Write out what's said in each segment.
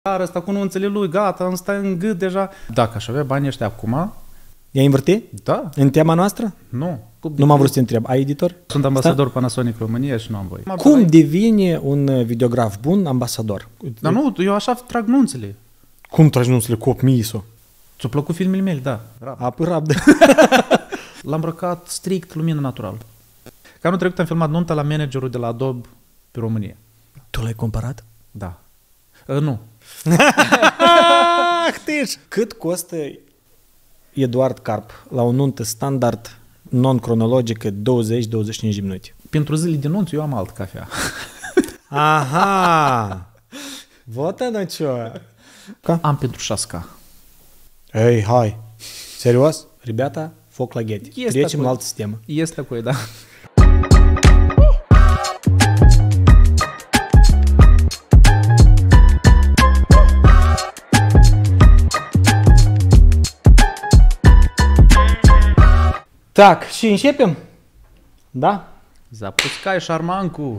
Dar ăsta cu nunțele lui, gata, îmi stai în gât deja. Dacă aș avea banii ăștia acum... I-ai invertit? Da. În tema noastră? Nu. Nu m-am vrut să te întreb. Ai editor? Sunt ambasador Panasonic România și nu am voie. Cum devine un videograf bun ambasador? Dar nu, eu așa trag nunțele. Cum tragi nunțele cu 8.000 ISO? Ți-a plăcut filmele mele? Da. Rapid. L-am îmbrăcat strict lumină naturală. Că anul trecut am filmat nunta la managerul de la Adobe pe România. Tu l-ai comparat? Da. Nu. Cât costă Eduard Carp la o nuntă standard non-cronologică 20-25 de minute? Pentru zile de nunță eu am alt cafea. Aha! Вот оно чё! Am pentru 6K. Ei, hai! Serios? Ребята, foc la gheti. Trecem la alt sistem. Este acolo, da. Так, și începem? Da? Запускай șarmancu.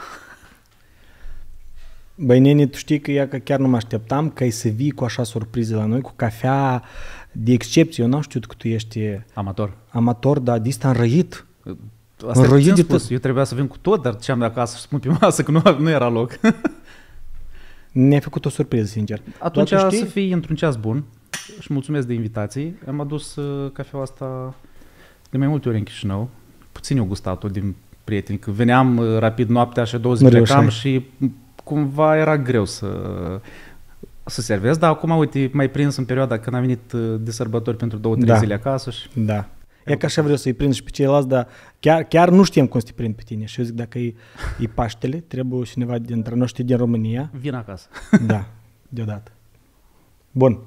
Băi, nene, tu știi că chiar nu mă așteptam că ai să vii cu așa surpriză la noi, cu cafea de excepție. Eu n-am știut că tu ești amator, dar de asta înrăit. Asta înrăit de tot. Eu trebuia să vin cu tot, dar ce-am de acasă și spun pe masă că nu era loc. Ne-a făcut o surpriză, sincer. Atunci să fii într-un ceas bun și mulțumesc de invitații. Am adus cafeaua asta de mai multe ori în Chișinău. Puțin eu gustat-o din prieteni, că veneam rapid noaptea și 2 zile plecam și cumva era greu să servesc, dar acum, uite, mai prins în perioada când am venit de sărbători pentru 2-3 zile acasă. Și... Da. E că așa vreau să-i prind și pe ceilalți, dar chiar nu știm cum să te prind pe tine. Și eu zic, dacă e Paștele, trebuie cineva dintre noștri din România. Vin acasă. Da, deodată. Bun.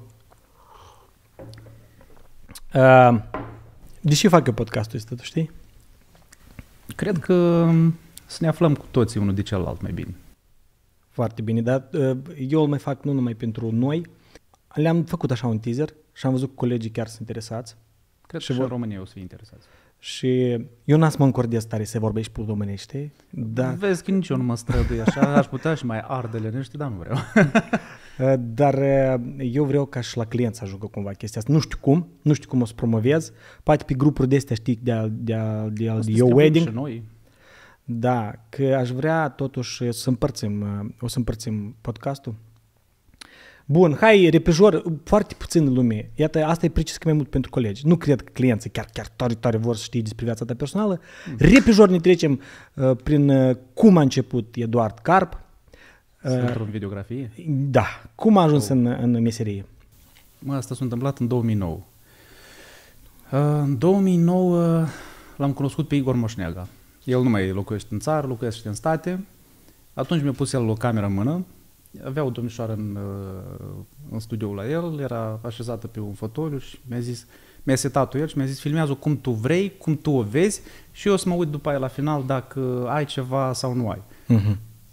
De ce fac eu podcastul ăsta, tu știi? Cred că să ne aflăm cu toții unul de celălalt mai bine. Foarte bine, dar eu îl mai fac nu numai pentru noi. Le-am făcut așa un teaser și am văzut că colegii chiar sunt interesați. Cred că și în România o să fie interesați. Și eu n-am să mă încordez tare să vorbești pe românește. Dar... Vezi că nici eu nu mă strădui așa, aș putea și mai ardelenește, dar nu vreau. Dar eu vreau ca și la client să ajungă cumva chestia asta. Nu știu cum o să promovez. Poate pe grupuri de astea, știi, de eu wedding. Și noi. Da, că aș vrea totuși să împărțim podcastul. Bun, hai, repejor, foarte puțin lume. Iată, asta e precis că mai mult pentru colegi. Nu cred că clienții chiar tare vor să știi despre viața ta personală. Repejor ne trecem prin cum a început Eduard Carp. Într-o videografie? Da. Cum a ajuns în meserie? Asta s-a întâmplat în 2009. În 2009 l-am cunoscut pe Igor Moșneaga. El nu mai locuiește în țară, locuiește în state. Atunci mi-a pus el o cameră în mână. Avea o domnișoară în studioul la el, era așezată pe un fotoliu și mi-a setat-o el și mi-a zis, filmează cum tu vrei, cum tu o vezi și eu o să mă uit după aia la final dacă ai ceva sau nu ai. Mm-hmm.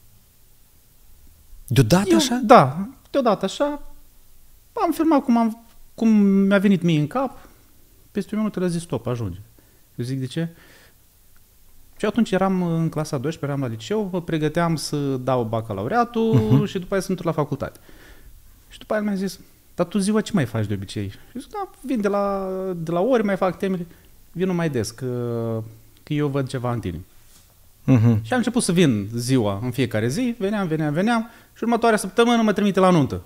Deodată așa? Da, deodată așa. Am filmat cum mi-a venit mie în cap, peste un minut el a zis stop, ajunge. Eu zic de ce? Și atunci eram în clasa 12, eram la liceu, mă pregăteam să dau bacalaureatul și după aia să intru la facultate. Și după aia mi-a zis, dar tu ziua ce mai faci de obicei? Și zic, da, vin de la ori, mai fac temele, vin mai des, că eu văd ceva în tine. Și am început să vin ziua, în fiecare zi, veneam și următoarea săptămână mă trimite la nuntă.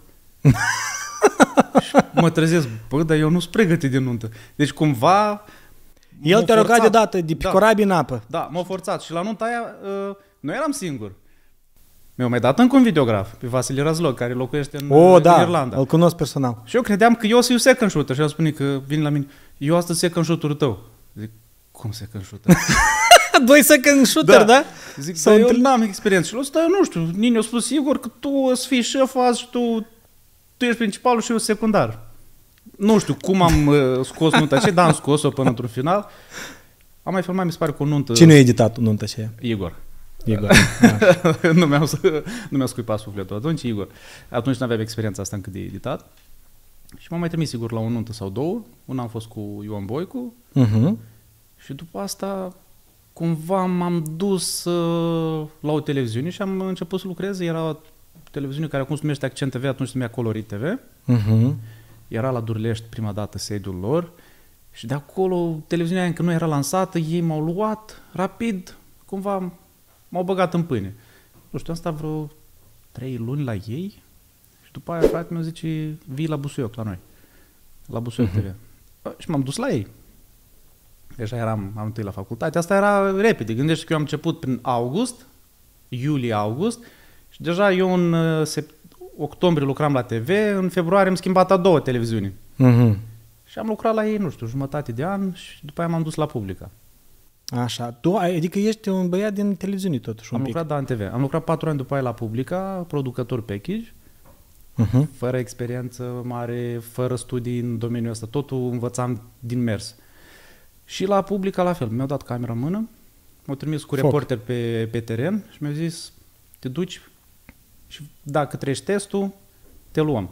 Și mă trezesc, bă, dar eu nu sunt pregătit de nuntă. Deci cumva... El te-a rugat deodată de pe corabie în apă. Da, m-a forțat și la nunta aia nu eram singur. Mi-a mai dat încă un videograf pe Vasile Razlog, care locuiește în Irlanda. Îl cunosc personal. Și eu credeam că eu sunt second shooter și el spune că vine la mine, eu astăzi second shooter-ul tău. Zic, cum second shooter? 2 second shooter, da? Zic, dar eu n-am experiență. Și eu nu știu, Nini a spus sigur că tu o să fii șef azi și tu ești principalul și eu secundar. Nu știu cum am scos nunta aceea, dar am scos-o până într-un final. Am mai filmat, mi se pare, cu o nuntă... Cine a editat nunta aceea? Igor. Nu mi-a scuipat sufletul atunci, Igor. Atunci n-aveam experiența asta încă de editat. Și m-am mai trimis sigur la o nuntă sau două. Una am fost cu Ioan Boicu. Și după asta cumva m-am dus la o televiziune și am început să lucrez. Era televiziune care acum se numește Accent TV, atunci se numea Colorit TV. Era la Durlești prima dată sediul lor și de acolo televiziunea încă nu era lansată, ei m-au luat rapid, cumva m-au băgat în pâine. Nu știu, am stat vreo 3 luni la ei și după aia fratele meu zice, vii la Busuioc la noi, la Busuioc TV. Și m-am dus la ei. Deja am întâi la facultate. Asta era repede. Gândește că eu am început prin august, iulie-august și deja eu în octombrie lucram la TV, în februarie am schimbat a doua televiziune. Și am lucrat la ei, nu știu, jumătate de an și după aia m-am dus la Publica. Așa. Tu, adică ești un băiat din televiziune totuși. Am lucrat în TV. Am lucrat 4 ani după aia la Publica, producător package, fără experiență mare, fără studii în domeniul ăsta. Totul învățam din mers. Și la Publica la fel. Mi-au dat camera în mână, m-au trimis cu reporter pe teren și mi-au zis, te duci și dacă treci testul, te luăm.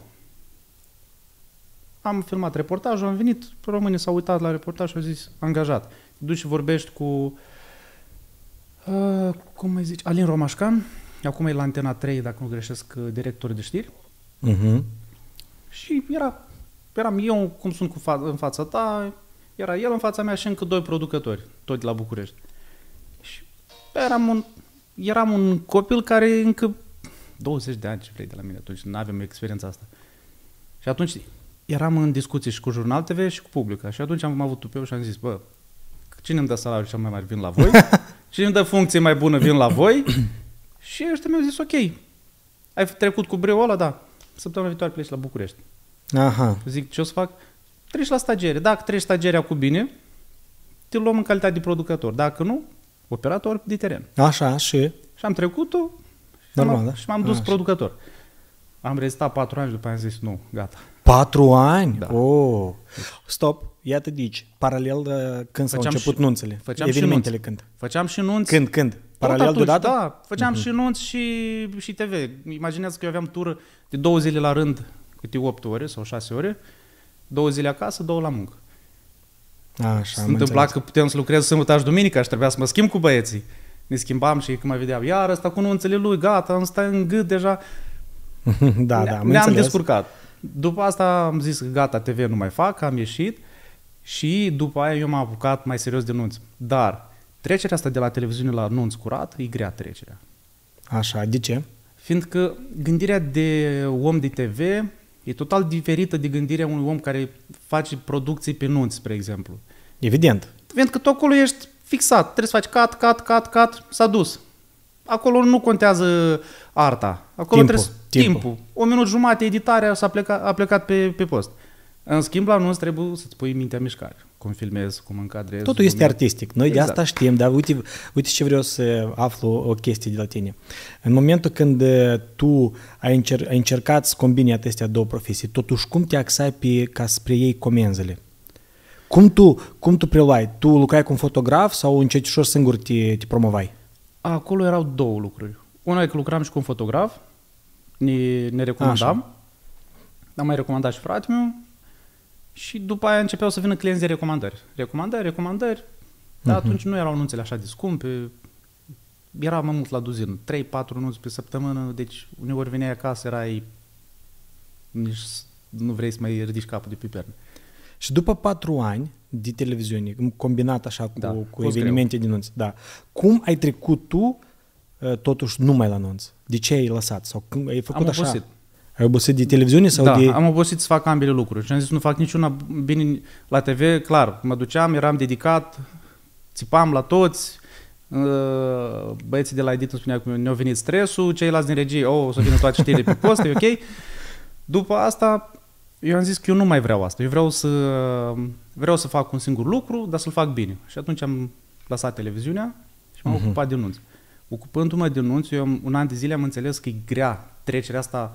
Am filmat reportajul, am venit, românii s-au uitat la reportaj și au zis, angajat. Te duci și vorbești cu, cum îi zici, Alin Romașcan, acum e la Antena 3, dacă nu greșesc, director de știri. Și eram eu, cum sunt în fața ta, era el în fața mea și încă 2 producători, tot de la București. Și eram un copil care încă 20 de ani, ce vrei de la mine atunci, nu aveam experiența asta. Și atunci eram în discuții și cu Jurnal TV și cu Publica. Și atunci am avut tupeu și am zis, bă, cine îmi dă salariul cel mai mare, vin la voi. Cine îmi dă funcție mai bună, vin la voi. Și ăștia mi-au zis, ok, ai trecut cu breul ăla, da, săptămâna viitoare pleci la București. Zic, ce o să fac? Treci la stagiere. Dacă treci stagiarea cu bine, te luăm în calitate de producător. Dacă nu, operator de teren. Așa, și am trecut-o și m-am dus producător. Am rezistat 4 ani și după aia am zis, nu, gata. 4 ani? Da. Oh. Stop, iată deci, paralel când s-au început nunțele, evenimentele când? Făceam și nunți. Când? Paralel deodată? Da, făceam și nunți și TV. Imaginează că eu aveam tură de 2 zile la rând, câte 8 ore sau 6 ore, 2 zile acasă, 2 la muncă. Așa, se întâmpla că puteam să lucrez sâmbătă și duminică și trebuia să mă schimb cu băieții. Ne schimbam și când mă vedeau, iar ăsta cu nunțele lui, gata, îmi stai în gât deja. Ne-am descurcat. După asta am zis că gata, TV nu mai fac, am ieșit și după aia eu m-am apucat mai serios de nunți. Dar trecerea asta de la televiziune la nunț curat e grea trecerea. Așa, de ce? Fiindcă gândirea de om de TV e total diferită de gândirea unui om care face producții pe nunți, spre exemplu. Evident. Fiindcă tu acolo ești fixat, trebuie să faci cut, s-a dus. Acolo nu contează arta. Acolo timpul. 1 minut jumate, editarea a plecat pe post. În schimb, la nunți trebuie să-ți pui mintea mișcare. Cum filmezi, cum încadrezi. Totul este artistic. Noi de asta știm, dar uite ce vreau să aflu o chestie de la tine. În momentul când tu ai încercat să combini acestea 2 profesii, totuși cum te axai ca spre ei comenzile? Cum tu preluai? Tu lucrai cu un fotograf sau încetișor singur te promovai? Acolo erau 2 lucruri. Una e că lucram și cu un fotograf, ne recomandam. Așa. Am mai recomandat și fratele meu și după aia începeau să vină clienți de recomandări. Dar atunci nu erau nunțele așa de scumpe, era mai mult la duzină, 3-4 nunți pe săptămână, deci uneori veneai acasă, erai, nici nu vrei să mai ridici capul de pe perne. Și după 4 ani de televiziune, combinat așa cu evenimente de nunți, cum ai trecut tu totuși numai la nunți? De ce ai lăsat? Sau cum ai făcut am așa? Obosit. Ai obosit de televiziune? Sau am obosit să fac ambele lucruri. Și am zis, nu fac niciuna bine la TV, clar, mă duceam, eram dedicat, țipam la toți, băieții de la edit îmi spuneau că ne-a venit stresul, ceilalți din regie, o să vină toate știrile pe post, e ok. După asta, eu am zis că eu nu mai vreau asta. Eu vreau să fac un singur lucru, dar să-l fac bine. Și atunci am lăsat televiziunea și m-am ocupat de nunți. Ocupându-mă de nunți, eu 1 an de zile am înțeles că e grea trecerea asta.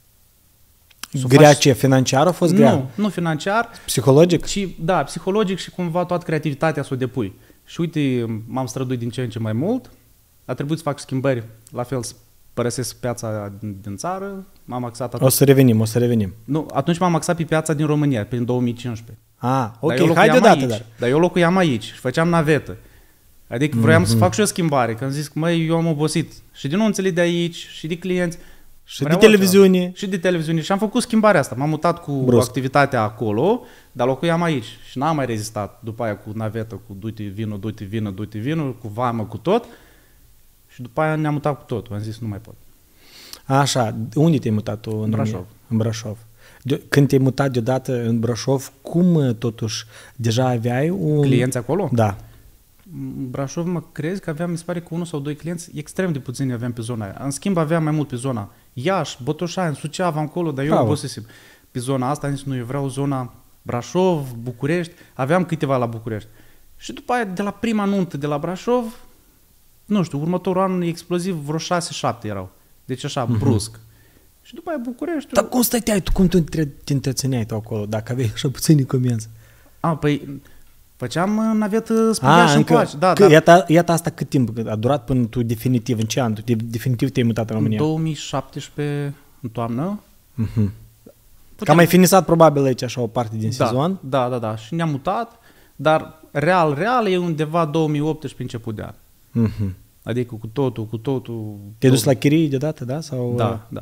Grea ce? Financiar a fost grea? Nu financiar. Psihologic? Psihologic și cumva toată creativitatea să o depui. Și uite, m-am străduit din ce în ce mai mult, a trebuit să fac schimbări, la fel să părăsesc piața din țară, m-am axat atunci. O să revenim. Nu, atunci m-am axat pe piața din România, prin 2015. Ok, hai deodată. Dar eu locuiam aici și făceam navetă. Adică vroiam să fac și o schimbare, că am zis că eu am obosit și din nunțele de aici și de clienți Și de televiziune. Altceva. Și de televiziune. Și am făcut schimbarea asta. M-am mutat cu activitatea acolo, dar locuiam aici. Și n-am mai rezistat. După aia cu navetă, cu du-te vinul, cu vamă, cu tot. Și după aia ne-am mutat cu totul. Am zis, nu mai pot. Așa, unde te-ai mutat tu? În Brașov. În Brașov. Când te-ai mutat deodată în Brașov, cum totuși deja aveai un... Clienți acolo? Da. În Brașov mă crezi că aveam, mi se pare, cu 1 sau 2 clienți, extrem de puțini aveam pe zona aia. În schimb aveam mai mult pe zona Iași, Botoșani, Suceava, acolo, dar eu obosesem. Pe zona asta am zis, nu, eu vreau zona Brașov, București, aveam câteva la București. Și după aia, de la prima nuntă de la Brașov, nu știu, următorul an exploziv, vreo 6-7 erau. Deci așa, brusc. Și după aia București... Dar cum stăteai tu, cum te întrețineai tu acolo, dacă aveai așa puțini comenzi? Păi... Făceam navetă spre Iași încoace. Da, iată asta cât timp a durat până tu definitiv, în ce an? Tu definitiv te-ai mutat în România? În 2017, în toamnă. Că am mai finisat probabil aici așa o parte din sezon. Da. Și ne-am mutat, dar real e undeva 2018 început de an. Adică cu totul... Te-ai dus la chirii deodată, da? Sau... Da.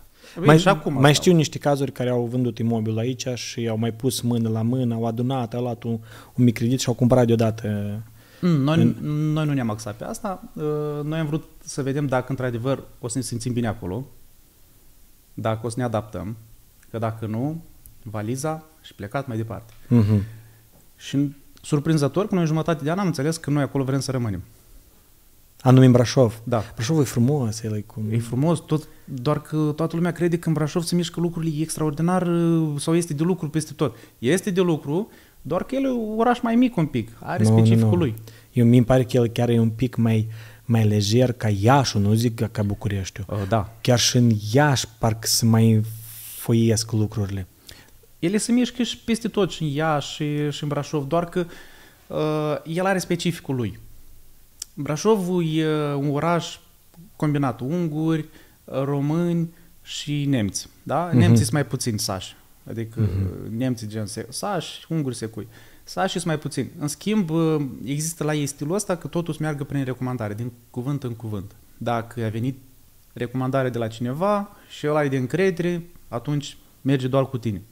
Mai știu niște cazuri care au vândut imobil aici și au mai pus mână la mână, au adunat, au luat un mic credit și au cumpărat deodată. Noi nu ne-am axat pe asta. Noi am vrut să vedem dacă într-adevăr o să ne simțim bine acolo, dacă o să ne adaptăm, că dacă nu, valiza și plecat mai departe. Și surprinzător, până în jumătate de an am înțeles că noi acolo vrem să rămânem. Anume în Brașov. Da. Brașov e frumos. E frumos, doar că toată lumea crede că în Brașov se mișcă lucrurile extraordinar sau este de lucru peste tot. Este de lucru, doar că el e un oraș mai mic un pic, are specificul lui. Mi pare că el chiar e un pic mai lejer ca Iașul, nu zic ca Bucureștiul. Da. Chiar și în Iași parcă se mai foiesc lucrurile. Ele se mișcă și peste tot, și în Iași și în Brașov, doar că el are specificul lui. Brașovul e un oraș combinat unguri, români și nemți. Da? Nemții sunt mai puțini sași. Adică nemții gen sași, unguri secui. Sași sunt mai puțini. În schimb, există la ei stilul ăsta că totul se meargă prin recomandare, din cuvânt în cuvânt. Dacă a venit recomandare de la cineva și ăla e de încredere, atunci merge doar cu tine.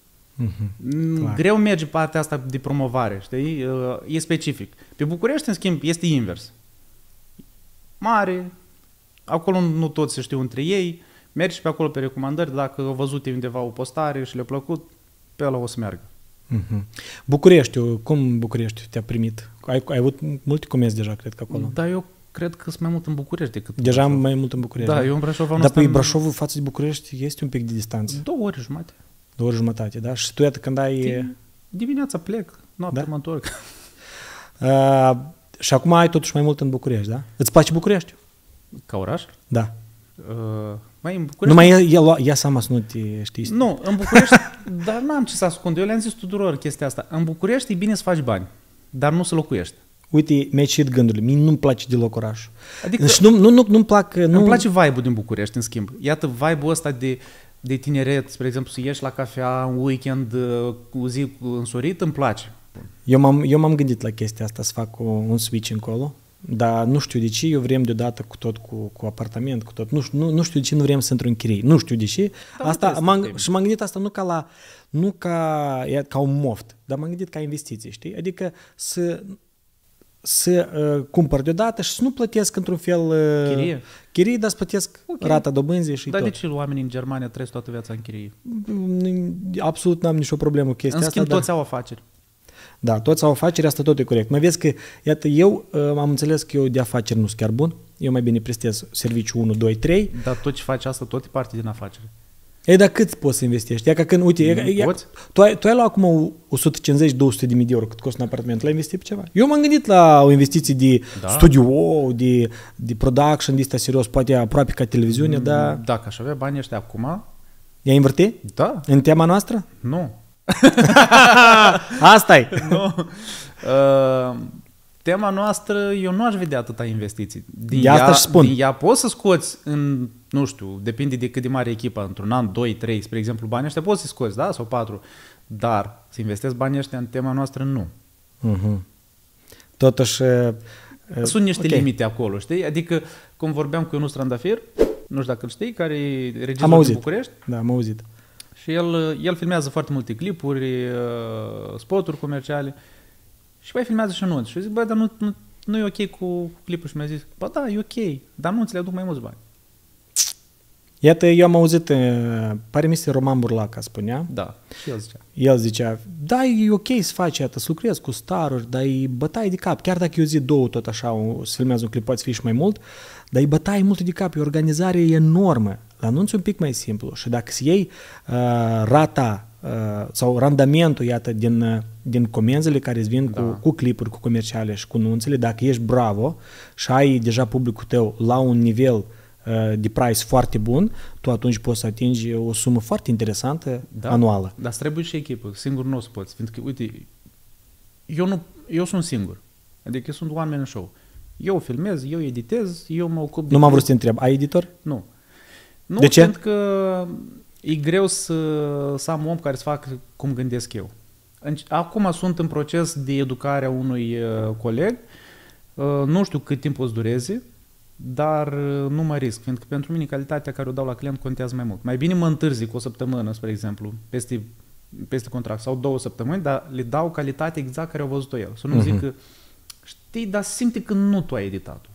Greu merge partea asta de promovare, știi? E specific. Pe București, în schimb, este invers. Mare, acolo nu toți se știu între ei, mergi pe acolo pe recomandări, dacă au văzut undeva o postare și le-a plăcut, pe ăla o să meargă. Bucureștiul, cum Bucureștiul te-a primit? Ai avut multe comenzi deja, cred că acolo. Da, eu cred că sunt mai mult în București decât în Deja Brașov. mai mult în București. Da, eu în Brașov am Dar pe Brașovul față de București este un pic de distanță. 2 ore jumate. 2 ore jumătate, da? Și tu iată când ai... Dimineața plec, noaptea mă întorc. Și acum ai totuși mai mult în București, da? Îți place București? Ca oraș? Da. Mai în București... Numai ia seama să nu te știi. Nu, în București, dar n-am ce să ascund. Eu le-am zis tuturor chestia asta. În București e bine să faci bani, dar nu să locuiești. Uite, mi-ai citit gândurile. Mie nu-mi place deloc orașul. Adică și nu-mi plac... Îmi place vibe-ul din București, în schimb. Iată, vibe-ul ăsta de tineret, spre exemplu, să ieși la cafea un weekend cu zi însorit, îmi place. Eu m-am gândit la chestia asta, să fac un switch încolo, dar nu știu de ce, eu vrem deodată cu apartament, cu tot. Nu știu de ce nu vrem să intru în chirii. Nu știu de ce. Și m-am gândit asta nu ca un moft, dar m-am gândit ca investiție, știi? Adică să cumpăr deodată și să nu plătesc într-un fel chirie, dar să plătesc rata dobânzii și tot. Dar de ce oamenii în Germania trăiesc toată viața în chirie? Absolut n-am nicio problemă cu chestia asta. În schimb, toți au afaceri. Da, toți au afaceri, asta tot e corect. Mai vezi că, iată, eu am înțeles că eu de afaceri nu sunt chiar bun. Eu mai bine prestez serviciu 1, 2, 3. Dar tot ce faci asta, tot e parte din afacere. Ei, dar cât poți să investești? Că când, uite, tu ai luat acum 150-200 de mii de euro cât costă un apartament, l-ai investit pe ceva? Eu m-am gândit la o investiție de studio, de production, de asta serios, poate aproape ca televiziune, dar... Dacă aș avea banii ăștia acum... I-ai invertit? Da. În tema noastră? Nu. Asta-i. Nu. Tema noastră, eu nu aș vedea atâta investiții. Din ea poți să scoți în, nu știu, depinde de cât de mare echipa, într-un an, 2, 3, spre exemplu, banii ăștia poți să scoți, da? Sau 4. Dar să investezi banii ăștia în tema noastră, nu. Totuși... Sunt niște limite acolo, știi? Adică, cum vorbeam cu Ionus Trandafir, nu știu dacă îl știi, care e Am regizor auzit. din București. Da, am auzit. Și el filmează foarte multe clipuri, spoturi comerciale și mai filmează și anunți. Și eu zic, bă, dar nu e ok cu clipul. Și mi-a zis, bă, da, e ok, dar nu ți le aduc mai mulți bani. Iată, eu am auzit, pare mi se Roman Burlaca spunea, Da, și el zicea. el zicea, da, e ok să faci, iată, să lucrezi cu staruri, dar e bătaie de cap, chiar dacă e o zi, două, tot așa, se filmează un clip, poate fi și mai mult, dar e bătaie mult de cap, e o organizare enormă. La anunț e un pic mai simplu și dacă să iei rata sau randamentul, iată, din comenzile care îți vin cu clipuri, cu comerciale și cu anunțele, dacă ești bravo și ai deja publicul tău la un nivel de price foarte bun, tu atunci poți să atingi o sumă foarte interesantă anuală. Dar trebuie și echipă, singur nu o să poți, fiindcă, uite, eu sunt singur, adică eu sunt one man show. Eu filmez, eu editez, eu mă ocup de... Nu m-am vrut să te întreb, ai editor? Nu. De ce? Pentru că e greu să am om care să facă cum gândesc eu. Acum sunt în proces de educare a unui coleg, nu știu cât timp o să dureze, dar nu mă risc, fiindcă pentru mine calitatea care o dau la client contează mai mult. Mai bine mă întârzi cu o săptămână, spre exemplu, peste contract, sau 2 săptămâni, dar le dau calitatea exact care au văzut-o el. Să nu zic că, știi, dar simte că nu tu ai editat-o.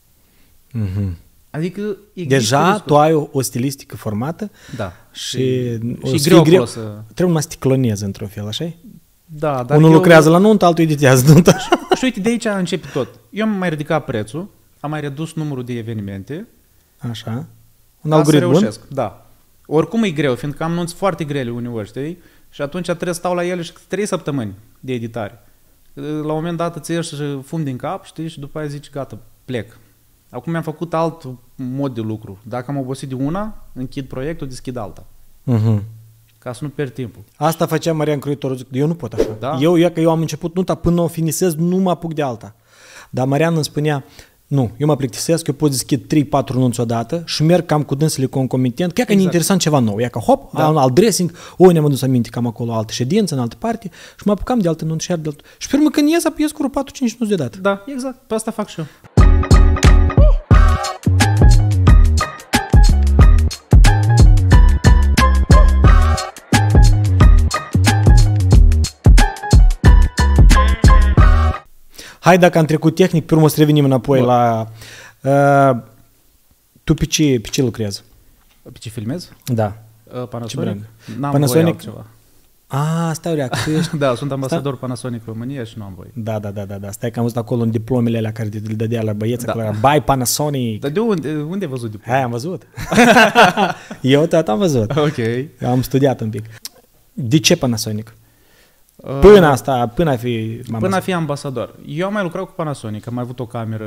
Adică deja tu ai o stilistică formată, da, și greu să... Trebuie numai să te clonezi într-un fel, așa? Da, dar unul lucrează la nuntă, altul editează nuntă. Și uite, de aici începe tot. Eu am mai ridicat prețul, am mai redus numărul de evenimente. Așa. Un algoritm bun? Da. Oricum e greu, fiindcă am nunți foarte grele uneori, știi? Și atunci trebuie să stau la ele și 3 săptămâni de editare. La un moment dat îți ieși fum din cap, știi? Și după aia zici, gata, plec. Acum mi-am făcut alt mod de lucru. Dacă am obosit de una, închid proiectul, deschid alta. Ca să nu pierd timpul. Asta făcea Marian Croitorul, zic, eu nu pot așa. Da? Eu am început nunta, până o finisez, nu mă apuc de alta. Dar Marian îmi spunea, nu, eu mă plictisesc, eu pot deschid 3-4 nunți odată și merg cam cu dânsele concomitent, chiar că e interesant ceva nou. Ia că hop, un alt dressing, ne-am adus aminte că am acolo altă ședință, în altă parte și mă apucam de altă nuntă și de altă. Și pe urmă când ies cu 4-5 nunți deodată. Da, exact, pe asta fac și eu. Hai, dacă am trecut tehnic, pe urmă să revenim înapoi la... Tu pe ce lucrezi? Pe ce filmezi? Da. Panasonic? N-am Panasonic? voie altceva. Stai o reacție. Da, sunt ambasador Panasonic România și nu am voie. Da. Stai că am văzut acolo în diplomele alea care te dădea la băieți, acolo era Buy Panasonic. Dar de unde ai văzut diplomele? Hai, am văzut. Eu tot am văzut. Ok. Am studiat un pic. De ce Panasonic? Până a fi ambasador. Eu am mai lucrat cu Panasonic, am mai avut o cameră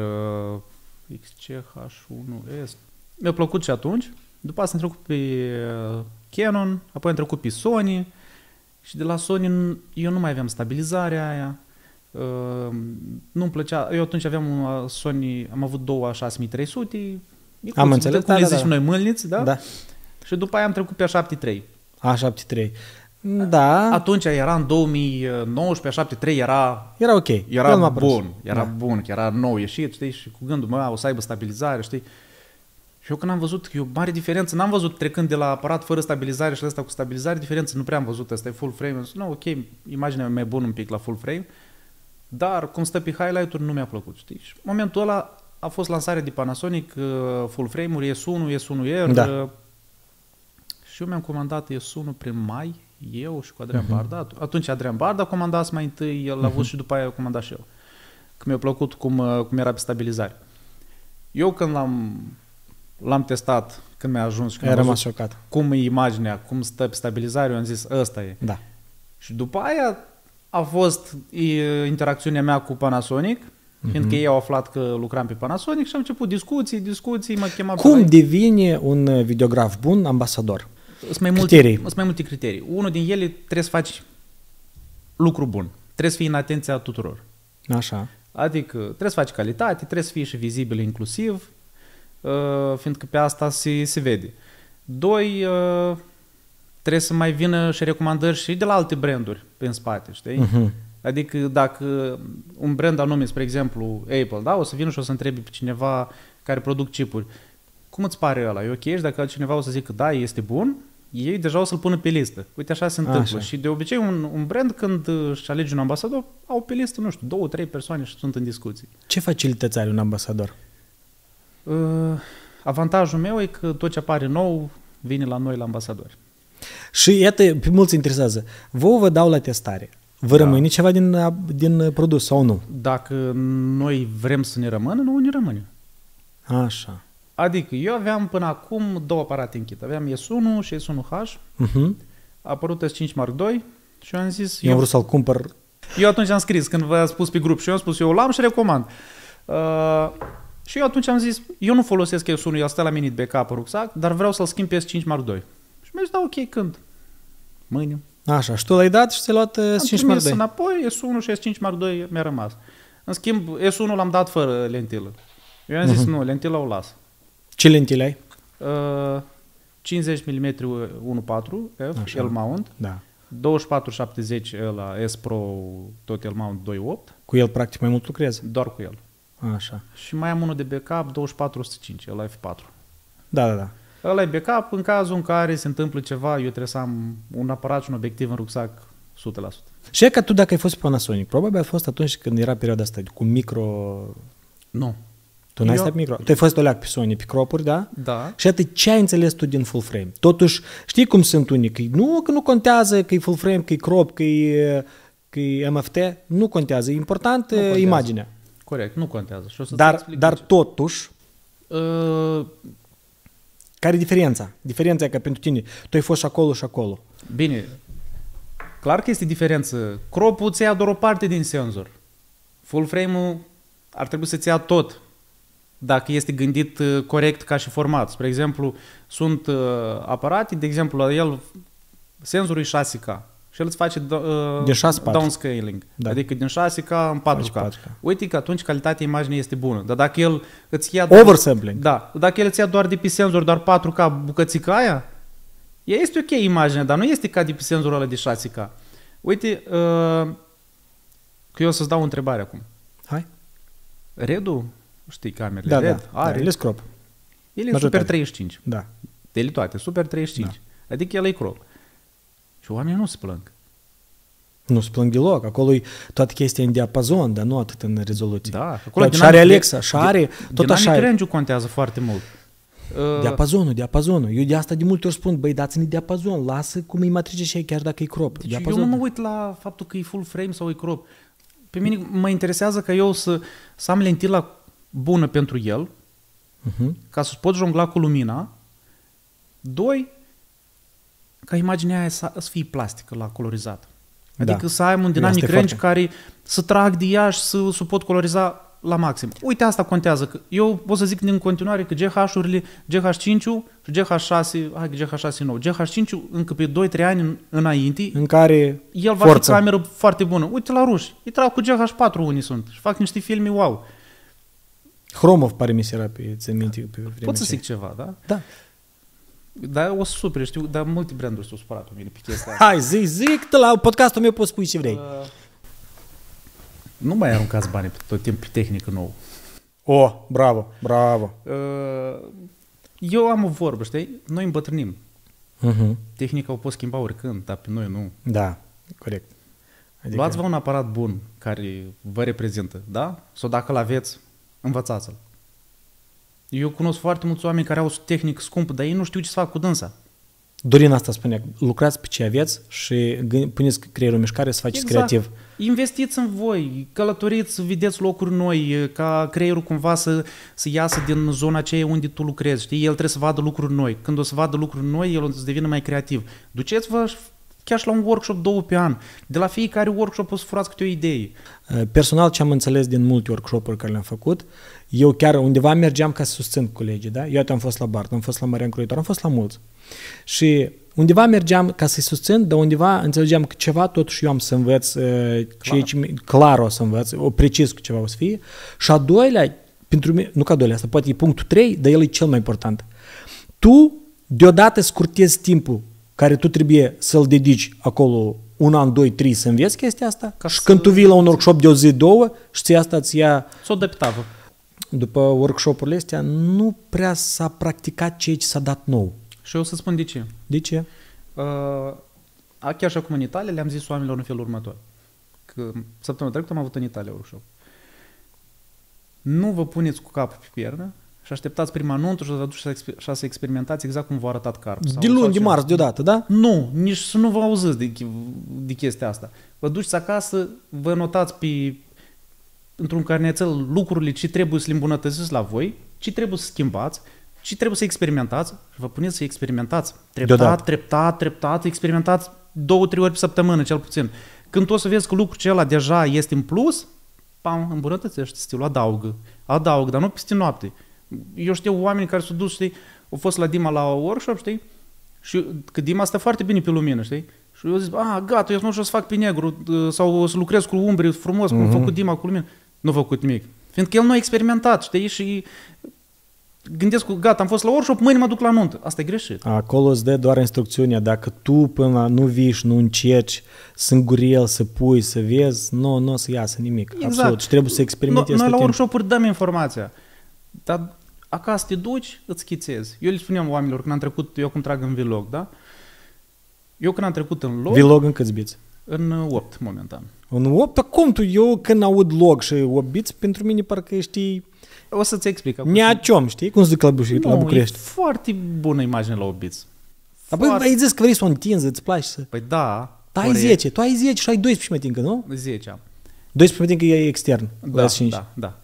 XCH1S. Mi-a plăcut și atunci. După asta am trecut pe Canon, apoi am trecut pe Sony și de la Sony eu nu mai aveam stabilizarea aia. Nu-mi plăcea. Eu atunci aveam un Sony, am avut două A6300. Am înțeles, cum le zici noi, mâlniți, da? Da. Și după aia am trecut pe A73. A73. Da. Atunci era în 2019, A73 era ok. Era bun, bun, că era nou ieșit, știi, și cu gândul, o să aibă stabilizare, știi. Și eu când am văzut că e o mare diferență, n-am văzut trecând de la aparat fără stabilizare și la ăsta cu stabilizare, diferență, nu prea am văzut, ăsta e full frame, ok, imaginea e mai bună un pic la full frame, dar cum stă pe highlight-uri nu mi-a plăcut, știi. Și în momentul ăla a fost lansarea de Panasonic, full frame-uri, S1, S1R, da. Și eu mi-am comandat S1 prin mai, eu și cu Adrian Barda. Atunci Adrian Barda comandase mai întâi, el l-a avut și după aia comandat și eu. Că mi-a plăcut cum era pe stabilizare. Eu când l-am testat, când mi-a ajuns și când am rămas șocat. Cum e imaginea, cum stă pe stabilizare, eu am zis, ăsta e. Da. Și după aia a fost interacțiunea mea cu Panasonic, fiindcă ei au aflat că lucram pe Panasonic și am început discuții, mă chema. Cum devine un videograf bun ambasador? Sunt mai multe criterii. Unul din ele trebuie să faci lucru bun. Trebuie să fii în atenția tuturor. Așa. Adică trebuie să faci calitate, trebuie să fii și vizibil inclusiv, fiindcă pe asta se vede. 2, trebuie să mai vină și recomandări și de la alte branduri pe în spate, știi? Adică dacă un brand anume, spre exemplu Apple, da, o să vină și o să întrebi pe cineva care produc chipuri, cum îți pare ăla? E ok? Și dacă cineva o să zică da, este bun, ei deja o să-l pună pe listă. Uite, așa se întâmplă. Și de obicei un brand când își alege un ambasador, au pe listă, nu știu, 2-3 persoane și sunt în discuții. Ce facilități are un ambasador? Avantajul meu e că tot ce apare nou vine la noi la ambasadori. Și iată, pe mulți interesează. Vă dau la testare. Vă rămâne ceva din produs sau nu? Dacă noi vrem să ne rămână, nu ne rămâne. Așa. Adică eu aveam până acum 2 aparate în kit. Aveam S1 și S1H. A apărut S5 Mark II și eu am zis... Eu am vrut să-l cumpăr. Eu atunci am scris, când v-a spus pe grup și eu am spus, eu l-am și recomand. Și eu atunci am zis, eu nu folosesc S1, el stă la mine backup în rucsac, dar vreau să-l schimb pe S5 Mark II. Și mi-a zis, da, ok, când? Mâine. Așa, și tu l-ai dat și ți-ai luat S5 Mark II. Înapoi, S1 și S5 Mark II mi-a rămas. În schimb, S1 l-am dat fără lentilă. Eu am zis, nu, lentila o las. Ce lentile ai? 50 mm 1.4 F, L-mount. Da. 24-70 la S Pro, tot L-mount 2.8. Cu el practic mai mult lucrezi? Doar cu el. Așa. Și mai am unul de backup 24-105, ăla F4. Da. Ăla e backup în cazul în care se întâmplă ceva, eu trebuie să am un aparat și un obiectiv în rucsac 100%. Și e că tu dacă ai fost pe Panasonic, probabil ai fost atunci când era perioada asta cu micro... Nu. Tu n-ai stat pe micro? Tu ai fost oleac pe Sony, pe cropuri, da? Da. Și atât ce ai înțeles tu din full frame? Totuși, știi cum sunt unii? Că nu contează că e full frame, că e crop, că e MFT. Nu contează. E important imaginea. Corect, nu contează. Și o să dar totuși, care e diferența? Diferența e că pentru tine, tu ai fost și acolo și acolo. Bine, clar că este diferență. Crop-ul ți ia doar o parte din senzor. Full frame-ul ar trebui să-ți ia tot. Dacă este gândit corect ca și format. Spre exemplu, sunt aparate, de exemplu, la el senzorul e 6K și el îți face downscaling, adică din 6K în 4K. Uite că atunci calitatea imaginii este bună, dar dacă el îți ia oversampling. Da, dacă el îți ia doar de pe senzor, doar 4K bucățica aia, ea este ok imaginea, dar nu este ca de pe senzorul ăla de 6K. Uite, că eu o să-ți dau o întrebare acum. Hai. Red-ul, știi camerele Red, are. El e crop. El e Super 35. Da. Ele toate, Super 35. Da. Adică el e crop. Și oamenii nu se plâng. Nu se plâng deloc. Acolo e toată chestia în diapazon, dar nu atât în rezoluție. Da. Acolo și are Alexa, și are tot așa. Dynamic range-ul contează foarte mult. Diapazonul. Eu de asta de multe ori spun, băi, dați-ne diapazon, lasă cum îi matrice și ei, chiar dacă e crop. Deci eu nu mă uit la faptul că e full frame sau e crop. Pe mine mă interesează ca eu să am lentila bună pentru el, ca să pot jongla cu lumina. 2, ca imaginea aia să fie plastică la colorizat. Adică să ai un dynamic range care să trag de ea și să pot coloriza la maxim. Uite, asta contează. Că eu pot să zic din continuare că GH-urile, GH5-ul și GH6, GH6 nou, GH5-ul încă pe 2-3 ani înainte, în care el va fi cameră foarte bună. Uite la ruși, îi trag cu GH4 unii sunt și fac niște filme wow. Hromov pare mi se era pe minte pe vremea. Pot să zic ceva, da? Da. Dar o să supere, știu, dar multe branduri s-au supărat pe mine pe chestia asta. Hai, zic, la podcastul meu poți spui ce vrei. Nu mai aruncați bani pe tot timpul pe tehnică nouă. Bravo. Eu am o vorbă, știi? Noi îmbătrânim. Tehnica o poți schimba oricând, dar pe noi nu. Da, corect. Adică... Luați-vă un aparat bun care vă reprezintă, da? Sau dacă l-aveți, învățați-l. Eu cunosc foarte mulți oameni care au tehnică scumpă, dar ei nu știu ce să fac cu dânsa. Dorin asta spunea, lucrați pe ce aveți și puneți creierul în mișcare să faceți creativ. Investiți în voi, călătoriți, vedeți locuri noi, ca creierul cumva să iasă din zona aceea unde tu lucrezi. Știi? El trebuie să vadă lucruri noi. Când o să vadă lucruri noi, el o să devină mai creativ. Duceți-vă chiar și la un workshop 2 pe an. De la fiecare workshop o să furați câte o idee. Personal, ce am înțeles din multe workshop-uri care le-am făcut, eu chiar undeva mergeam ca să susțin colegii, da? Eu am fost la Bart, am fost la Marian Croitor, am fost la mulți. Și undeva mergeam ca să-i susțin, dar undeva înțelegeam că ceva totuși eu am să învăț, clar o să învăț, o precis cu ceva o să fie. Și a doilea, pentru mine, nu ca a doilea, asta poate e punctul 3, dar el e cel mai important. Tu deodată scurtezi timpul care tu trebuie să-l dedici acolo 1 an, 2, 3 să înveți chestia asta și când tu vii la un workshop de o zi, 2 și ți asta ți ia... S-o adaptavă. după workshop-urile astea, nu prea s-a practicat ceea ce s-a dat nou. Și eu o să spun de ce. De ce? Chiar și acum în Italia le-am zis oamenilor în felul următor. Că săptămâna trecută am avut în Italia workshop. Nu vă puneți cu capul pe piernă și așteptați prima nuntă și să duceți să experimentați exact cum v-a arătat carpul. De luni, de marți, deodată, da? Nu, nici să nu vă auziți de chestia asta. Vă duceți acasă, vă notați într-un carnețel lucrurile ce trebuie să le îmbunătățiți la voi, ce trebuie să schimbați, ce trebuie să experimentați și vă puneți să experimentați. Treptat, experimentați 2-3 ori pe săptămână, cel puțin. Când o să vezi că lucrul acela deja este în plus, pam, îmbunătățește stilul, adaugă, dar nu peste noapte. Eu știu oameni care s-au dus, știi, au fost la Dima la workshop, știi, și că Dima stă foarte bine pe lumină, știi, și eu zic, gata, eu nu știu să fac pe negru sau o să lucrez cu umbre frumos, cum a făcut Dima cu lumină. Nu a făcut nimic. Fiindcă el nu a experimentat, știi, și gândesc, gata, am fost la workshop, mâine mă duc la nuntă. Asta e greșit. Acolo îți dă doar instrucțiunea, dacă tu până nu vii și nu încerci singurel să pui, să vezi, nu o să iasă nimic. Exact. Absolut. Și trebuie să experimentezi. Noi la workshop-uri dăm informația, dar acasă te duci, îți schițezi. Eu le spuneam oamenilor când am trecut, eu cum trag în vlog, da? Eu când am trecut în log... Vlog în câți biți? În 8 momentan. În 8? Dar cum tu? Eu când aud log și 8 biți, pentru mine parcă știi... O să-ți explic. Niaciom, știi? Cum se zic la București? E foarte bună imagine la 8 biți. Apoi ai zis că vrei să o întinzi, îți place să... Păi da. Tu ai 10, tu ai 10 și ai 12 metincă, nu? 10 am. 12 metincă e extern. Da.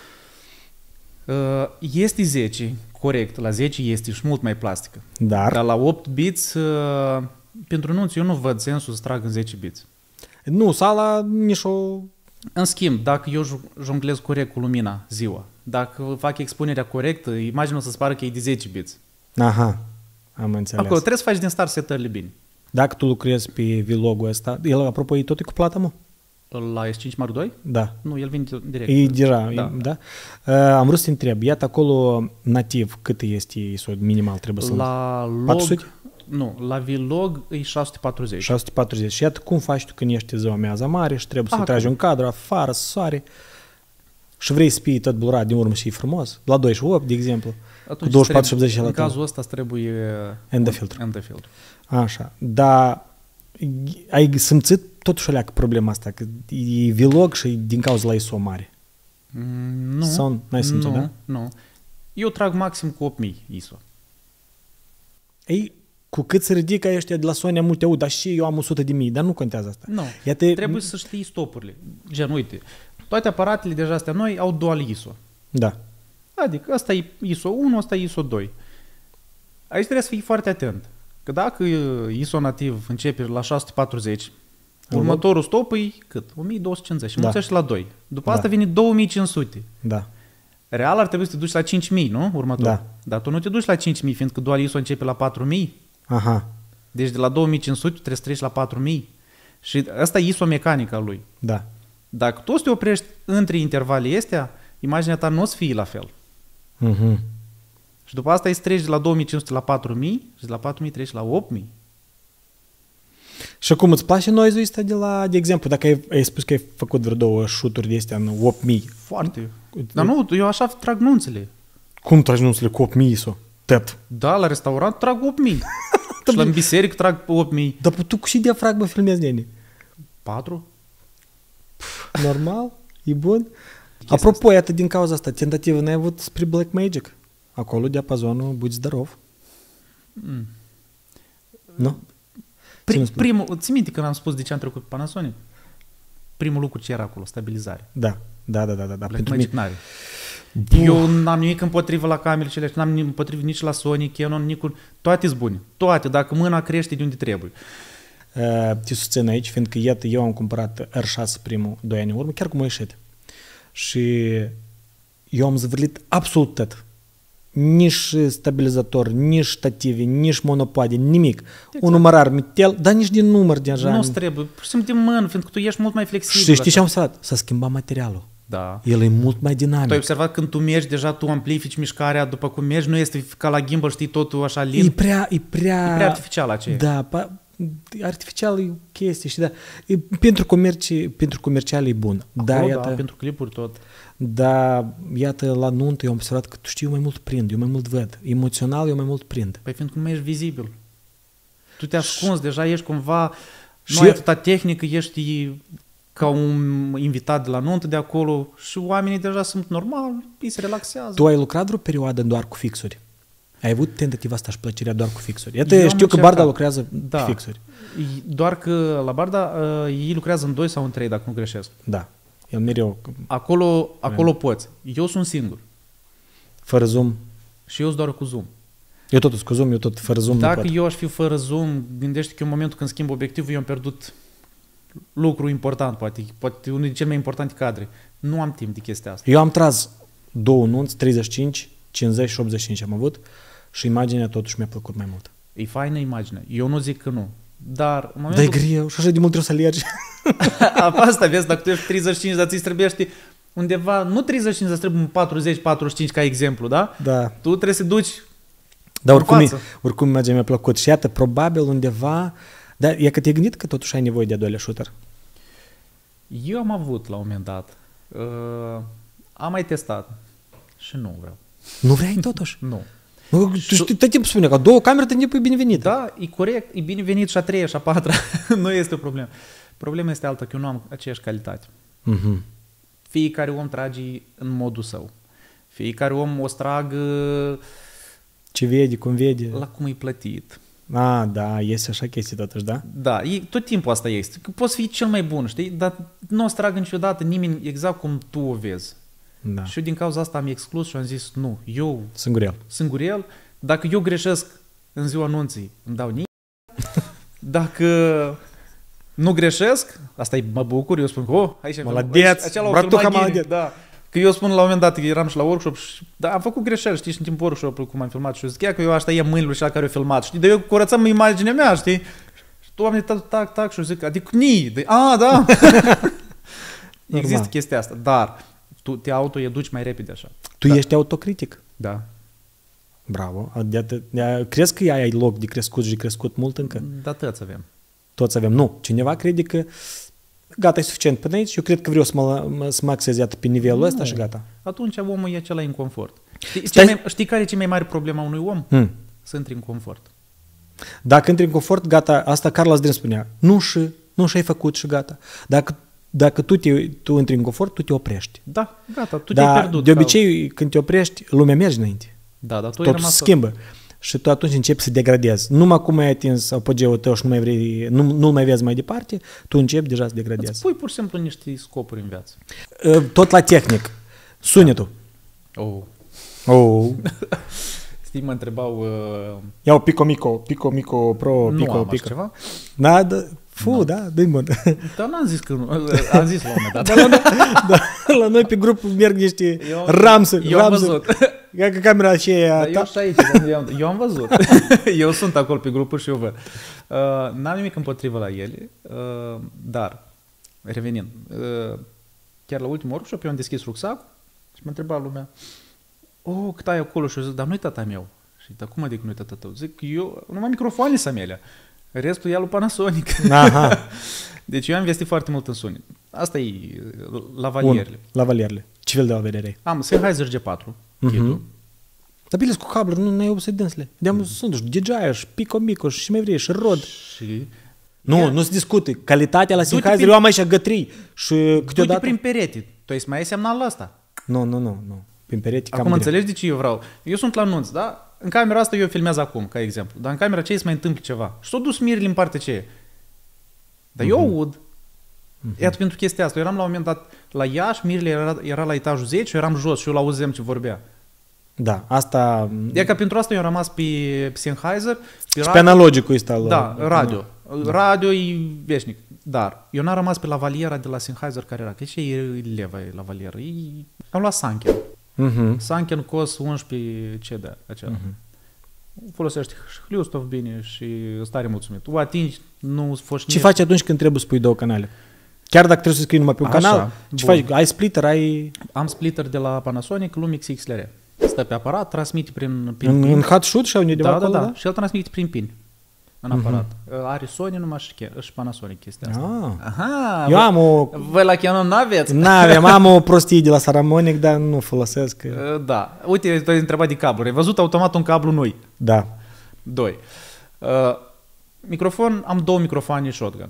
Este 10, corect, la 10 este și mult mai plastică. Dar la 8 biți, pentru nunți, eu nu văd sensul să trag în 10 biți. Nu, sala nici o... În schimb, dacă eu jonglez corect cu lumina ziua, dacă fac expunerea corectă, imaginea o să-ți pară că e de 10 biți. Aha, am înțeles. Acolo trebuie să faci din start setările bine. Dacă tu lucrezi pe vlogul ăsta, el, apropo, e tot cu plată, mă? La S5 Mark II? Da. Nu, el vine direct. E deja, da? Am vrut să te întreb, iată acolo nativ, cât este ISO minimal trebuie să... La log... 400? Nu, la vlog e 640. 640. Și iată cum faci tu când ești ziua meaza mare și trebuie să tragi un cadru afară, soare și vrei să fii tot blurat din urmă și e frumos, la 28, de exemplu, atunci cu 24-80 la în cazul ăsta îți trebuie ND-filtru. Așa. Dar ai simțit totuși alea problema asta, că e vlog și din cauza la ISO mare? Nu. Sau n-ai simțit, da? Nu. Eu trag maxim cu 8000 ISO. Ei, cu cât se ridică ăștia de la Sony multe aud, dar și eu am 100.000, dar nu contează asta. Nu, trebuie să știi stopurile. Gen, uite, toate aparatele deja astea noi au dual ISO. Da. Adică ăsta e ISO 1, ăsta e ISO 2. Aici trebuie să fii foarte atent. Că dacă ISO nativ începe la 640, următorul stop e cât? 1250 și mulțești la 2. După asta vine 2500. Da. Real ar trebui să te duci la 5000, nu? Următor. Da. Dar tu nu te duci la 5000, fiindcă dual ISO începe la 4000. Aha. Deci de la 2500 trebuie să treci la 4000. Și asta e ISO mecanica lui. Da. Dacă tu te oprești între intervalele astea, imaginea ta nu o să fie la fel. Mhm. Și după asta îi treci de la 2500 la 4000 și de la 4000 treci la 8000. Și cum îți place noise-ul ăsta de exemplu, dacă ai spus că ai făcut vreo 2 shoot-uri de astea în 8000? Foarte. Dar nu, eu așa trag nunțele. Cum tragi nunțele cu 8000 ISO? Tet. Da, la restaurant trag 8000. Și la biserică trag 8000. Dar tu cu și diafragmă filmezi, nene? 4. Normal? E bun? Apropo, iată din cauza asta, tentativă n-ai avut spre Blackmagic? Acolo diapazonul, buți zdarov. Nu? Ți minte când am spus de ce am trecut pe Panasonic? Primul lucru ce era acolo, stabilizare. Da. Blackmagic n-are. Eu n-am nimic împotrivă la camerele cele, n-am nimic împotrivă nici la Sony, Canon, Nikon, toate sunt bune. Toate, dacă mâna crește de unde trebuie. Te susțin aici, fiindcă iată, eu am cumpărat R6 primul 2 ani în urmă, chiar cum a ieșit. Și eu am zvârlit absolut tot. Nici stabilizator, nici stative, nici monopoade, nimic. Un numărar mitel, dar nici din număr deja. Nu-ți trebuie, pur și simplu din mână, fiindcă tu ești mult mai flexibil. Și știi ce am observat? S-a schimbat materialul. Da. El e mult mai dinamic. Tu ai observat când tu mergi, deja tu amplifici mișcarea după cum mergi, nu este ca la gimbal, știi, totul așa lin. E prea artificial aceea. Da, artificial e o chestie și da, pentru comercial e bun. Da, iată, pentru clipuri tot. Da, iată, la nuntă eu am observat că tu știi, eu mai mult prind, eu mai mult văd. Emoțional eu mai mult prind. Păi pentru că nu mai ești vizibil. Tu te ascunzi, deja ești cumva, Și nu ai atâta tehnică, ești ca un invitat de la nuntă de acolo și oamenii deja sunt normal, ei se relaxează. Tu ai lucrat vreo perioadă doar cu fixuri? Ai avut tentativa asta și plăcerea doar cu fixuri? Iată, Eu am știu că încercat. Barda lucrează Da. cu fixuri. Doar că la Barda ei lucrează în 2 sau în 3, dacă nu greșesc. Da. El mereu, Acolo poți. Eu sunt singur fără Zoom. și eu sunt doar cu Zoom. Eu tot cu Zoom, eu tot fără Zoom Dacă nu pot. eu aș fi fără Zoom, gândește că în momentul când schimb obiectivul, eu am pierdut lucru important, poate unul dintre cele mai importante cadre. Nu am timp de chestia asta. Eu am tras 2 nunți, 35, 50 și 85 am avut și imaginea totuși mi-a plăcut mai mult. E faină imagine. Eu nu zic că nu. Dar în Dar e momentul... greu și așa de mult trebuie să alergi. Asta vezi, dacă tu ești 35, dar ți-i trebuiește undeva, nu 35, dar trebuie 40-45 ca exemplu, da? Da. Tu trebuie să duci Dar în față. oricum imaginea mi-a plăcut. Și iată, probabil undeva... Dar e că te-ai gândit că totuși ai nevoie de a doilea shooter. Eu am avut la un moment dat. Am mai testat și nu vreau. Nu vrei totuși? Nu. Tu știi, tot timpul spune că 2 camere te e binevenit. Da, e corect, e binevenit și a 3 și a 4 nu este o problemă. Problema este alta, că eu nu am aceeași calitate. Mhm. Fiecare om trage în modul său. Fiecare om o stragă Ce vede, cum vede. la cum e plătit. Da, este așa chestii totuși, da? Da, tot timpul asta este. Că poți fi cel mai bun, știi? Dar nu o să tragă niciodată nimeni exact cum tu o vezi. Da. Și eu din cauza asta am exclus și am zis, nu, eu Singurel. singurel, dacă eu greșesc în ziua anunții, îmi dau nimic. Dacă nu greșesc, asta e, mă bucur, eu spun că, aici Молодец, bratuha молодец. Da. Că eu spun la un moment dat că eram și la workshop și da, am făcut greșeli, știi, și în timpul workshop-ului cum am filmat și eu zic, că eu asta e mâinile și care au filmat, știi, dar eu curățam imaginea mea, știi? Și tu oamenii tac și eu zic, adică da. Există chestia asta, dar tu te autoeduci mai repede așa. Tu ești autocritic. Da. Bravo. Crezi că ai loc de crescut și de crescut mult încă? Da, toți avem. Toți avem. Nu. Cineva crede că gata, e suficient până aici, eu cred că vreau să mă axez iată pe nivelul ăsta și gata. Atunci omul e acela în confort. Stai- Știi care e cea mai mare problemă a unui om? Să intri în confort. Dacă intri în confort, gata, asta Carl Azdrin spunea, nu și ai făcut și gata. Dacă tu intri în confort, tu te oprești. Da, gata, tu te-ai pierdut. De obicei, când te oprești, lumea merge înainte. Da, dar tu ai Totul rămas... se schimbă. Și tu atunci începi să degradezi. Numai cum ai atins apogeul tău și nu mai vezi mai departe, tu începi deja să degradezi. Îți pui pur și simplu niște scopuri în viață. Tot la tehnic. Sunetul. Știi, mă întrebau... Iau Pico Mico Pro, nu Pico, am așa Pico. ceva. Da, dă-i bun. Dar n-am zis că nu. Am zis la un moment dat. La noi pe grup merg niște Eu ramsuri. am văzut. Ia că camera aceea Dar eu și aici, eu am văzut. Eu sunt acolo pe grupuri și eu văd. N-am nimic împotrivă la ele, dar, revenind, chiar la ultimul workshop eu am deschis rucsacul și mă întreba lumea, cât ai acolo? Și eu zic, dar nu-i tata meu. Și dar cum adică nu-i tata tău? Zic, eu, numai microfoane să mele. Restul e al lui Panasonic. Aha. Deci eu am investit foarte mult în sunet. Asta e lavalierele. Lavalierele. Ce fel de lavaliere ai? Am Sennheiser G4. Kit-ul. Dar bine, cu cabluri, nu ai obsedit dânsele. De-am sunt și DJI și Pico Mico și mai vrei și Rod. Și... Nu se discute. Calitatea la Sennheiser, prin- eu am aici gătrii și Du-te câteodată... prin perete. Tu ai să mai ai semnalul ăsta. Nu. Prin perete cam Acum greu. înțelegi de ce eu vreau. Eu sunt la anunț, da? În camera asta eu filmez acum, ca exemplu. Dar în camera aceea se mai întâmplă ceva. Și s-o dus mirile în partea aceea. Dar eu aud. Iată pentru chestia asta. Eu eram la un moment dat la Iași, mirile era la etajul 10, eu eram jos și eu l-auzeam ce vorbea. Da, asta... E ca pentru asta eu am rămas pe Sennheiser. Și pe analogicul ăsta. Da, radio. Radio e veșnic. Dar eu n-am rămas pe lavaliera de la Sennheiser care era. Că ce e leva e lavalieră? Am luat Sanken. Sanken COS 11 CD acela. Folosește Hliustov bine și stare mulțumit. O atingi, nu fost Ce faci atunci când trebuie să pui 2 canale? Chiar dacă trebuie să scrii numai pe un Așa, canal, ce bun. faci? Ai splitter, ai... Am splitter de la Panasonic Lumix XLR. Stă pe aparat, transmite prin În hot shoot sau undeva acolo, da. Și el transmite prin pin. în aparat. Are Sony numai și Panasonic chestia asta. Aha, Eu am o... Voi la Canon n-aveți? N-aveam, am o prostie de la Saramonic, dar nu folosesc. Da. Uite, te-ai întrebat de cabluri. Ai văzut automat un cablu noi? Da. 2. Microfon, am 2 microfoane shotgun.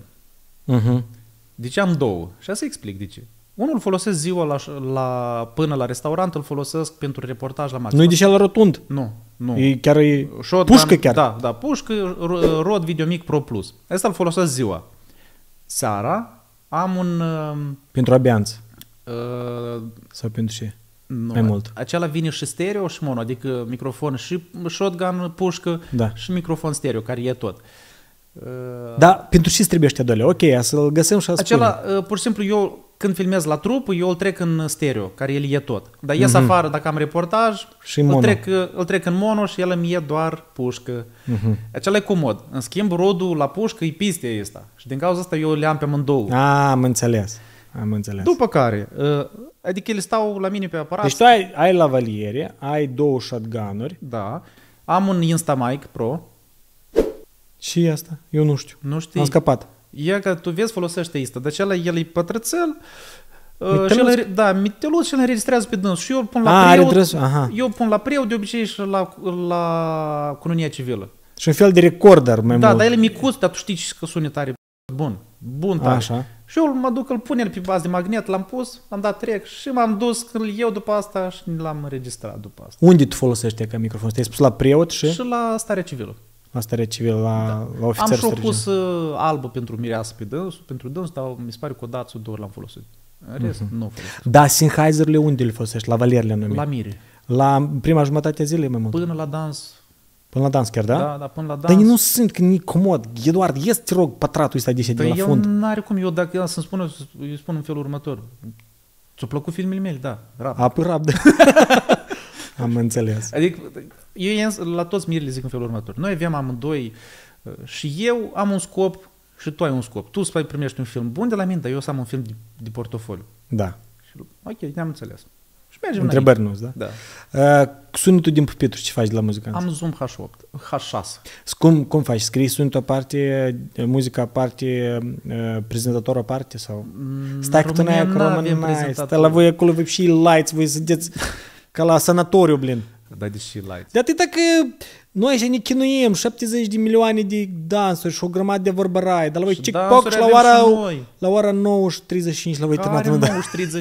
De ce am 2? Și să explic de ce. Unul îl folosesc ziua până la restaurant, îl folosesc pentru reportaj la maxim. Nu-i de cel rotund? Nu. E chiar e shotgun, pușcă chiar. Da, pușcă, Rode Videomic Pro Plus. Asta îl folosesc ziua. Seara am un... Pentru abianță. Sau pentru ce? Nu, mai mult. Acela vine și stereo și mono, adică microfon și shotgun, pușcă și microfon stereo, care e tot. Da, pentru ce trebuie ăștia doile? Ok, să-l găsim și acela, pur și simplu, eu când filmez la trup, eu îl trec în stereo, care el e tot. Dar ies afară, dacă am reportaj, îl trec în mono și el îmi e doar pușcă. Acela e comod. În schimb, rodul la pușcă e pistea asta. Și din cauza asta eu le am pe amândouă. Am înțeles. După care, adică ele stau la mine pe aparat. Deci tu ai lavaliere, ai 2 shotgun-uri. Da. Am un Instamic Pro. Și asta? Eu nu știu. Nu știi? Am scăpat. E că tu vezi, folosește asta. Dar acela, el e pătrățel. Miteluț și îl înregistrează pe dâns. Și eu îl pun la preot. Eu pun la preot de obicei și la cununia civilă. Și un fel de recorder mai mult. Da, dar el e micuț, dar tu știi că sunet tare bun tare. Așa. Și eu mă duc, îl pun el pe bază de magnet, l-am pus, am dat trec și m-am dus îl iau după asta și l-am înregistrat după asta. Unde tu folosești ca microfon? Te-ai spus la preot și? Și la starea civilă. La starea civilă, la ofițer. Am și-o pus albă pentru mireasă pentru dâns, dar mi se pare că o dată sau 2 ori l-am folosit. În rest, nu folosesc. Da, Sennheiser-urile unde le folosești? La valierile anumite? La mire. La prima jumătate a zilei mai mult? Până la dans. Până la dans chiar, da? Da, până la dans. Dar eu nu simt că nu-i comod. Eduard, ies, te rog, pătratul ăsta de la fund. Eu n-are cum, eu dacă să-mi spun, eu spun în felul următor. Ți-au plăcut filmele mele? Da, rapid. Am înțeles. Adică, eu la toți mirile zic în felul următor. Noi avem amândoi și eu am un scop și tu ai un scop. Tu să primești un film bun de la mine, dar eu să am un film de portofoliu. Da. Ok, ne-am înțeles. Și mergem întrebări nu, da? Da. Sunetul din pupitru, ce faci de la muzicant? Am Zoom H6. Cum faci? Scrii sunetul aparte, muzica aparte, prezentatorul aparte? Sau? Stai că tu n-ai acolo, stai la voi acolo și lights, voi sunteți ca la sanatoriu, blin. Da, deși lights. De atâta că noi așa ne chinuim, 70 de milioane de dansuri și o grămadă de vorbărai, dar la voi chick-poc și la ora 9:35 la voi terminat. Care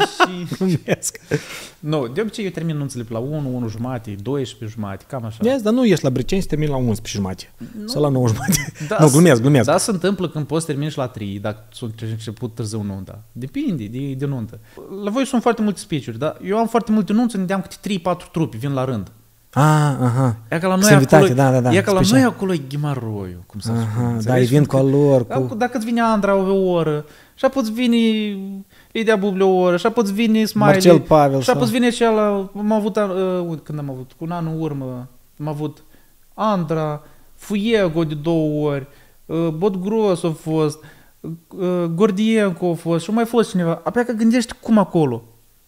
9:35? Nu, de obicei eu termin nunțele pe la 1, 1 jumate, 12 jumate, cam așa. Yes, dar nu ești la Briceni să termin la 11 jumate sau la 9 jumate. Nu, glumesc. Da, se întâmplă când poți termini și la 3, dacă sunt început târziu nunta. Depinde de nuntă. La voi sunt foarte multe speech-uri, dar eu am foarte multe nunți unde am câte 3-4 trupi, vin la rând. Aha. E ca la noi acolo, da. E ca la noi acolo e ghimaroiu, cum să spun. Da, îi vin cu lor. Dacă îți vine Andra o oră, și apoi îți vine Lidia Buble o oră, și apoi îți vine Smiley, Marcel Pavel, și apoi îți vine cealaltă, când am avut, cu un an în urmă, am avut Andra, Fuego de 2 ori, Botgros a fost, Gordienco a fost și a mai fost cineva. Apoi că gândești cum acolo.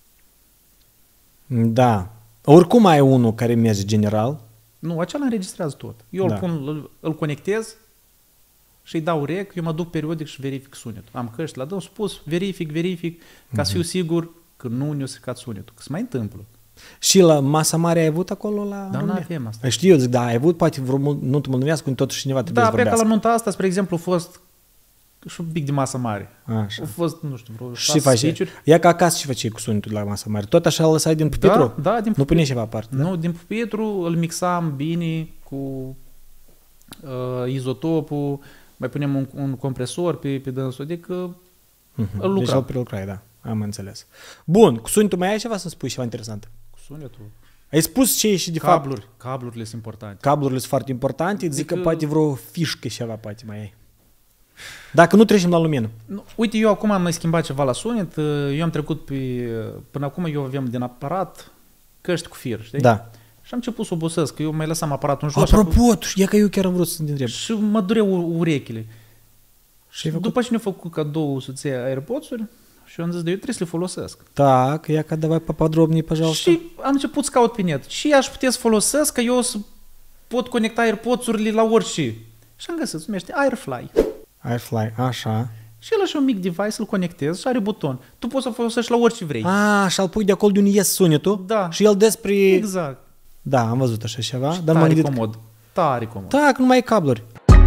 Da. Oricum ai unul care merge general. Nu, acela înregistrează tot. Eu îl conectez și îi dau rec, eu mă duc periodic și verific sunetul. Am căști la dâns, spus, verific, ca să fiu sigur că nu ne-o secat sunetul, că se mai întâmplă. Și la Masa Mare ai avut acolo la Dar nu avem asta. Știu, eu zic, da, ai avut poate vreo nuntă moldovenească când totuși cineva trebuie să vorbească. Da, pe ca la nunta asta, spre exemplu, a fost și un pic de Masă Mare. Așa. A fost, nu știu, vreo 6 speech-uri. Ia ca acasă ce faci cu sunetul la Masă Mare? Tot așa îl lăsai din pupitru? Da, din pupitru. Nu puneai ceva aparte? Nu, din pupitru îl mixam bine cu izotopul, mai punem un compresor pe dânsul, adică îl lucram. Deci îl prelucrai, da. Am înțeles. Bun, cu sunetul mai ai ceva să spui ceva interesant? Cu sunetul? Ai spus ce e și de fapt... Cablurile sunt importante. Cablurile sunt foarte importante, zic că poate vreo fișcă ceva poate mai ai. Dacă nu trecem la lumină. Uite, eu acum am mai schimbat ceva la sunet, eu am trecut până acum eu aveam din aparat căști cu fir, știi? Da. Și am început să obosesc, că eu mai lăsam aparatul în jos. Apropo, e că eu chiar am vrut să te întreb. Și mă dureau urechile. Și după ce ne-au făcut cadou soția AirPods-uri, și eu am zis, eu trebuie să le folosesc. Da, că ia ca давай поподробнее, пожалуйста. Și am început să caut pe net. Și aș putea să folosesc, că eu să pot conecta AirPods-urile la orice. Și am găsit, se numește Airfly. Airfly, așa. Și el și un mic device, îl conectezi și are buton. Tu poți să folosești la orice vrei. Și îl pui de acolo de unde ies sunetul. Da. Și el despre... Exact. Da, am văzut așa ceva. Și Dar m-am tare gândit... comod. Tare comod. Da, că nu mai ai cabluri.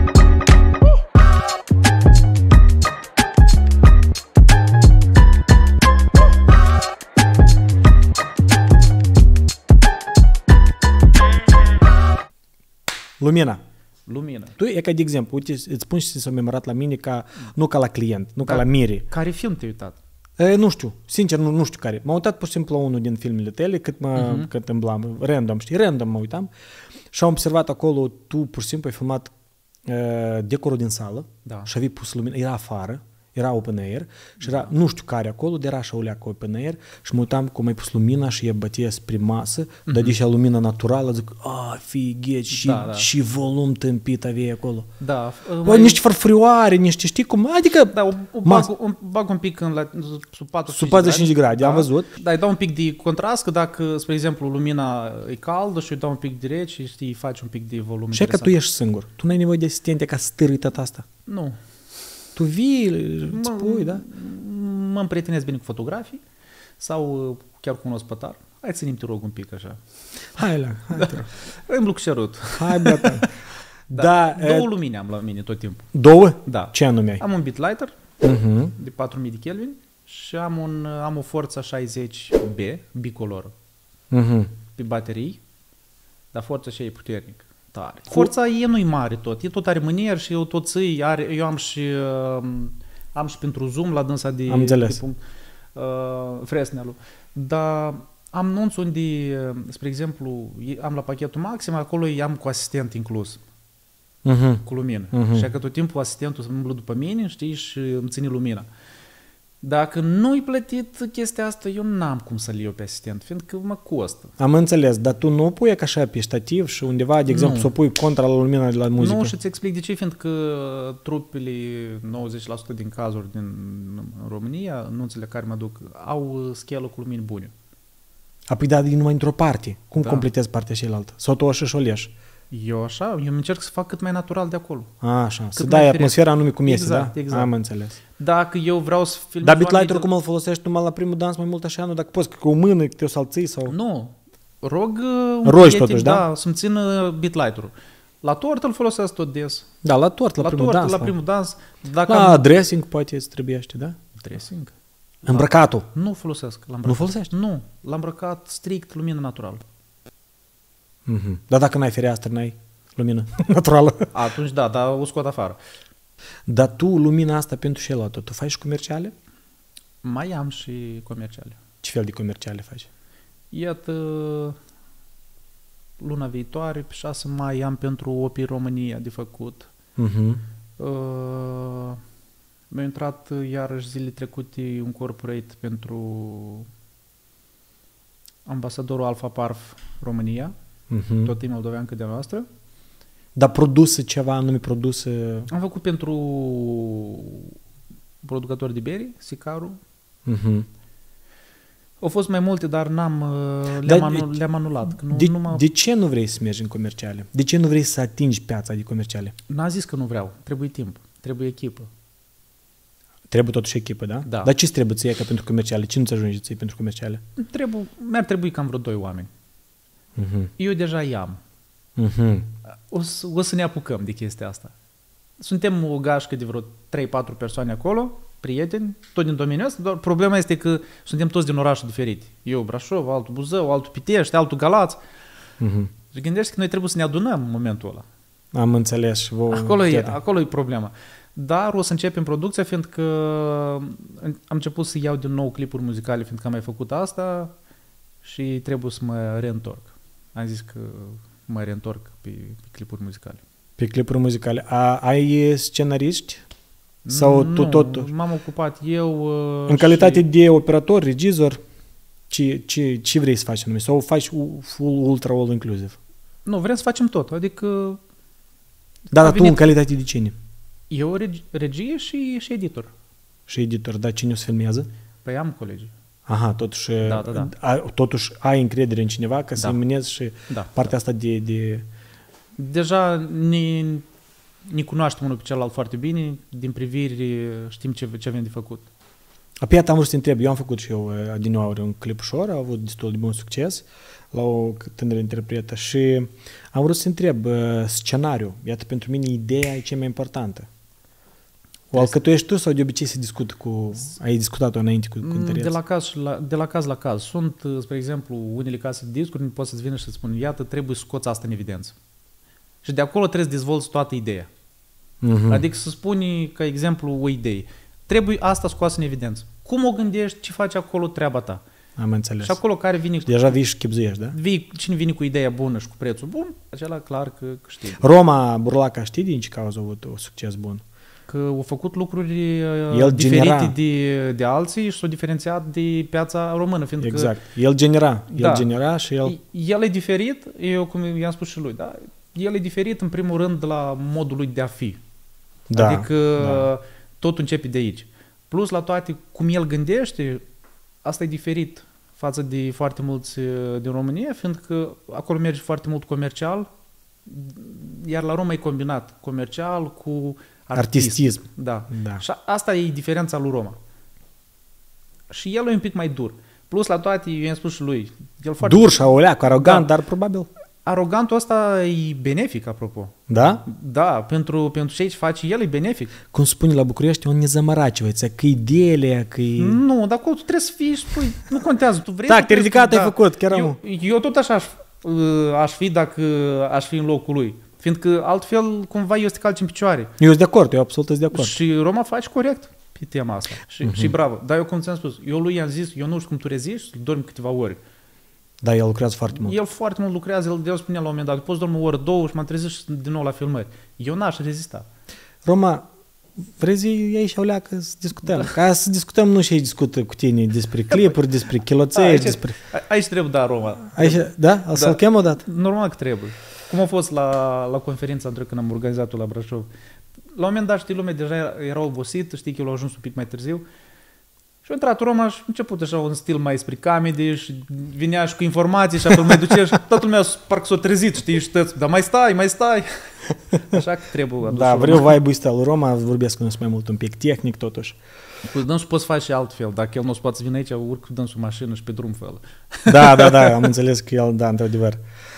Lumina. Tu e ca de exemplu, uite, îți spun și s-a memorat la mine nu ca la client, nu ca la Miri. Care film te-ai uitat? Nu știu, sincer, nu știu care. M-am uitat pur și simplu la unul din filmele tale, cât îmblam, random, știi, random mă uitam și am observat acolo, tu pur și simplu ai filmat decorul din sală și aveai pus lumina, era afară, era open air și era, nu știu care acolo, de era așa o leacă open air și mă uitam cum ai pus lumina și e bătie spre masă, dar deși lumina naturală, zic, fighet, și volum tâmpit aveai acolo. Da. Niște farfurioare, niște, știi cum, adică... Da, o bag un pic sub 45 de grade, am văzut. Da, îi dau un pic de contrast, că dacă, spre exemplu, lumina e caldă și îi dau un pic de rece și știi, faci un pic de volum. Și că tu ești singur, tu n-ai nevoie de asistente ca să stârâi tot asta. Nu. Tu vii, îți pui, da? Mă împrietenesc bine cu fotografii sau chiar cu un ospătar. Hai ținem, te rog, un pic așa. Hai, Îmi lucșerut. Hai, bătă. Da. Două lumini am la mine tot timpul. Două? Da. Ce anume ai? Am un BitLighter de 4000 de Kelvin și am o Forza 60B, bicolor, pe baterii, dar Forza și e puternic. Tare. Forța nu-i mare tot, e tot are mânier și eu tot ții, eu am și pentru zoom la dânsa de punct, Fresnel-ul. Dar am nunți unde, spre exemplu, am la pachetul maxim, acolo am cu asistent inclus, cu lumină. Și că tot timpul asistentul se umblă după mine, știi, și îmi ține lumina. Dacă nu-i plătit chestia asta, eu n-am cum să-l iau pe asistent, fiindcă mă costă. Am înțeles, dar tu nu pui ca așa pe ștativ și undeva, de exemplu, să o pui contra la lumina de la muzică? Nu, și îți explic de ce, fiindcă trupele, 90% din cazuri din România, nunțile care mă duc, au schelă cu lumini bune. Apoi da, numai într-o parte. Cum completezi partea cealaltă? Sau tu așa și o leși? Eu încerc să fac cât mai natural de acolo. Așa, să dai atmosfera anume cum iese, da? Exact. Am înțeles. Dacă eu vreau să filmez... Dar BitLighter-ul cum îl folosești numai la primul dans mai mult așa, nu? Dacă poți cu o mână, că te-o salții sau... Nu, rog rogi totuși, da? Să-mi țină BitLighter-ul. La tort îl folosesc tot des. Da, la tort, la primul dans. La dressing poate îți trebuiește, da? Dressing? Îmbrăcatul. Nu folosesc la îmbrăcat. Nu folosești? Nu, la îmbrăcat strict lumină naturală. Dar dacă n-ai fereastră, n-ai lumină naturală. Atunci da, dar o scot afară. Dar tu lumina asta pentru celălalt, tu faci și comerciale? Mai am și comerciale. Ce fel de comerciale faci? Iată, luna viitoare, pe 6 mai, am pentru Opii România de făcut. Mi-a intrat iarăși zile trecute un corporate pentru ambasadorul Alfa Parf România, tot e moldoveancă de noastră. Dar produse ceva, anume produse... Am făcut pentru producători de beri, Sicaru. Au fost mai multe, dar le-am anulat. De ce nu vrei să mergi în comerciale? De ce nu vrei să atingi piața de comerciale? N-a zis că nu vreau. Trebuie timp. Trebuie echipă. Trebuie totuși echipă, da? Da. Dar ce trebuie să iei ca pentru comerciale? Ce nu-ți ajunge să iei pentru comerciale? Mi-ar trebui cam vreo 2 oameni. Eu deja i-am. O să ne apucăm de chestia asta. Suntem o gașcă de vreo 3-4 persoane acolo, prieteni, tot din domeniul ăsta, doar problema este că suntem toți din orașe diferite. Eu Brașov, altul Buzău, altul Pitești, altul Galați. Și gândești că noi trebuie să ne adunăm în momentul ăla. Am înțeles și vouă. Acolo e problema. Dar o să începem producția, fiindcă am început să iau din nou clipuri muzicale, fiindcă am mai făcut asta și trebuie să mă reîntorc. Am zis că mă reîntorc pe clipuri muzicale. Pe clipuri muzicale. Ai scenariști? Sau nu, tu tot? M-am ocupat eu. În calitate de operator, regizor, ce vrei să faci anume? Sau faci full, ultra, all inclusive? Nu, vrem să facem tot. Adică... Dar tu în calitate de cine? Eu regie și editor. Și editor, dar cine o să filmează? Păi am colegi. Aha, totuși, totuși ai încredere în cineva ca să-i mânezi și partea asta de... Deja ne cunoaștem unul pe celălalt foarte bine, din priviri știm ce avem de făcut. Apoi am vrut să te întreb, eu am făcut și eu din nou un clip ușor, a avut destul de bun succes la o tânără interpretă și am vrut să te întreb scenariu. Iată, pentru mine ideea e cea mai importantă. O alcătuiești tu sau de obicei se discută ai discutat-o înainte cu interes? De la caz la caz. Sunt, spre exemplu, unele case de discuri, poți să-ți vină și să-ți spun, iată, trebuie să scoți asta în evidență. Și de acolo trebuie să dezvolți toată ideea. Adică să spuni, ca exemplu, o idee. Trebuie asta scoasă în evidență. Cum o gândești, ce faci acolo, treaba ta. Am înțeles. Și acolo care vine... Deja vii și chipzuiești, da? Cine vine cu ideea bună și cu prețul bun, acela clar că câștigă. Roma Burlaca știi din ce cauză a avut un succes bun? Că au făcut lucruri diferite de alții și s-au diferențiat de piața română. Exact. El genera și el... El e diferit, eu cum i-am spus și lui, da? El e diferit în primul rând de la modul lui de a fi. Da, adică totul începe de aici. Plus la toate, cum el gândește, asta e diferit față de foarte mulți din România, fiindcă acolo merge foarte mult comercial, iar la Roma e combinat comercial cu artistism. Da. Și asta e diferența lui Roma. Și el e un pic mai dur. Plus la toate, eu i-am spus și lui, el foarte dur și oleac, arogant, dar probabil... Arogantul ăsta e benefic, apropo. Da? Da, pentru ce face el e benefic. Cum spune la București, он не заморачивается, că ideile, că e... Nu, dar acolo tu trebuie să fii și spui, nu contează, tu vrei... Da, te ridicat, ai făcut, chiar eu tot așa aș fi dacă aș fi în locul lui. Fiindcă altfel, cumva, eu să te calci în picioare. Eu sunt de acord, eu absolut sunt de acord. Și Roma face corect pe tema asta. Și bravo. Dar eu, cum ți-am spus, eu lui i-am zis, eu nu știu cum tu reziști, dormi câteva ori. Da, el lucrează foarte mult. El foarte mult lucrează, el spunea la un moment dat, poți dormi o oră, două și m-am trezit și din nou la filmări. Eu n-aș rezista. Roma, vrei zi aici o leacă să discutăm? Da. Ca să discutăm, nu și aici discută cu tine despre clipuri, despre chiloței, despre... Aici trebuie, da, Roma. Aici, da? Să-l chem o dată? Normal că trebuie. Cum a fost la conferința între când am organizat-o la Brașov. La un moment dat, știi, lumea deja era obosit, știi că el a ajuns un pic mai târziu. Și a intrat Roma și a început așa un stil mai spre comedy și vinea și cu informații și apoi mai ducea și toată lumea parcă s-a trezit, știi, și tăți, dar mai stai. Așa că trebuie adus. Da, vreau vibe-ul ăsta lui Roma, vorbesc cu mai mult un pic tehnic totuși. Cu dânsul poți face și altfel, dacă el nu se poate să vină aici, urc cu dânsul mașină și pe drum fel. Da, am înțeles că el, da, într-adevăr.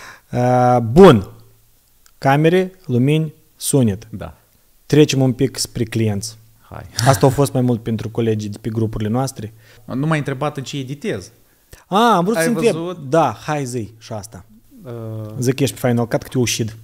Bun, camere, lumini, sunet. Da. Trecem un pic spre clienți. Hai. Asta a fost mai mult pentru colegii de pe grupurile noastre. Nu m-ai întrebat în ce editez. Am vrut să întreb. Da, hai zi și asta. Zic că ești pe Final Cut, că te ușid.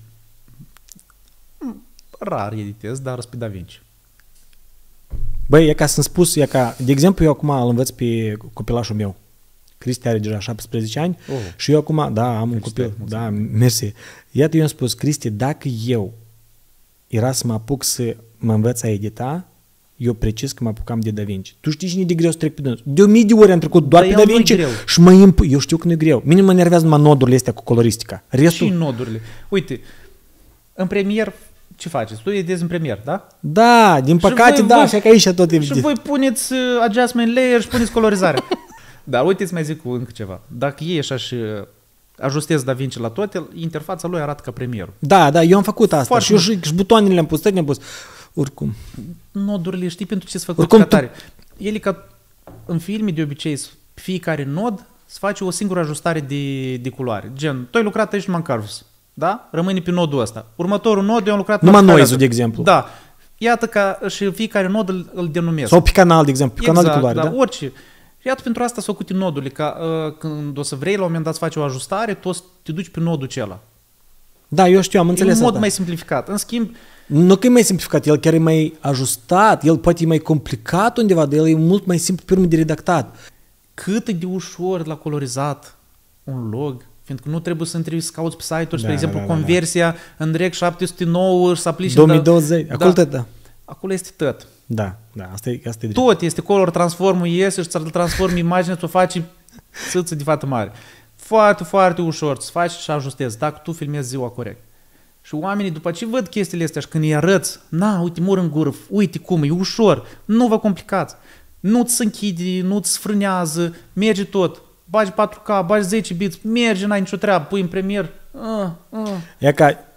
Rar editez, dar pe DaVinci. Băi, e ca să-mi spus, e ca, de exemplu, eu acum îl învăț pe copilașul meu. Cristi are deja 17 ani și eu acum, da, am un copil. Da, mersi. Iată, eu am spus, Cristi, dacă eu era să mă apuc să mă învăț a edita, eu precis că mă apucam de DaVinci. Tu știi cine e de greu să trec pe dânsul? De 1000 de ori am trecut doar pe DaVinci și eu știu că nu e greu. Minim mă nervează numai nodurile astea cu coloristica. Restul... Și nodurile. Uite, în Premiere ce faceți? Tu editezi în Premiere, da? Da, din păcate, da, așa că aici tot e... Și voi puneți adjustment layer și puneți colorizarea. Dar uite, îți mai zic cu încă ceva. Dacă e așa și ajustezi DaVinci la toate, interfața lui arată ca Premiere. Da, eu am făcut asta. Foarte și eu și butoanele le-am pus, le-am pus. Oricum. Nodurile, știi pentru ce sunt făcute ca tare? Ele ca în filme de obicei, fiecare nod se face o singură ajustare de culoare. Gen, tu ai lucrat aici numai în Carves, da? Rămâne pe nodul ăsta. Următorul nod eu am lucrat numai noise-ul, de exemplu. Da. Iată că și fiecare nod îl denumesc. Sau pe canal, de exemplu, pe canal de culoare, da? Orice. Și iată pentru asta s-au făcut nodurile, ca când o să vrei la un moment dat să faci o ajustare, tu o să te duci pe nodul acela. Da, eu știu, am înțeles asta. E un mod mai simplificat. În schimb, nu că e mai simplificat, el chiar e mai ajustat, el poate e mai complicat undeva, dar el e mult mai simplu pe urmă de redactat. Cât e de ușor la colorizat un log, fiindcă nu trebuie să întrebi să cauți pe site-uri, spre exemplu, conversia în direct 709 și să aplici 2020, acolo tot, da. Acolo este tot. Da, asta e drept. Tot este color transformul, iese și ți-l transformi imaginea, ți-o faci țâță de fată mare. Foarte, foarte ușor să faci și ajustezi, dacă tu filmezi ziua corect. Și oamenii, după ce văd chestiile astea și când îi arăți, uite, mur în gură, uite cum, e ușor, nu vă complicați, nu-ți se închide, nu-ți frânează, merge tot, bagi 4K, bagi 10 bits, merge, n-ai nicio treabă, pui în Premiere. E ca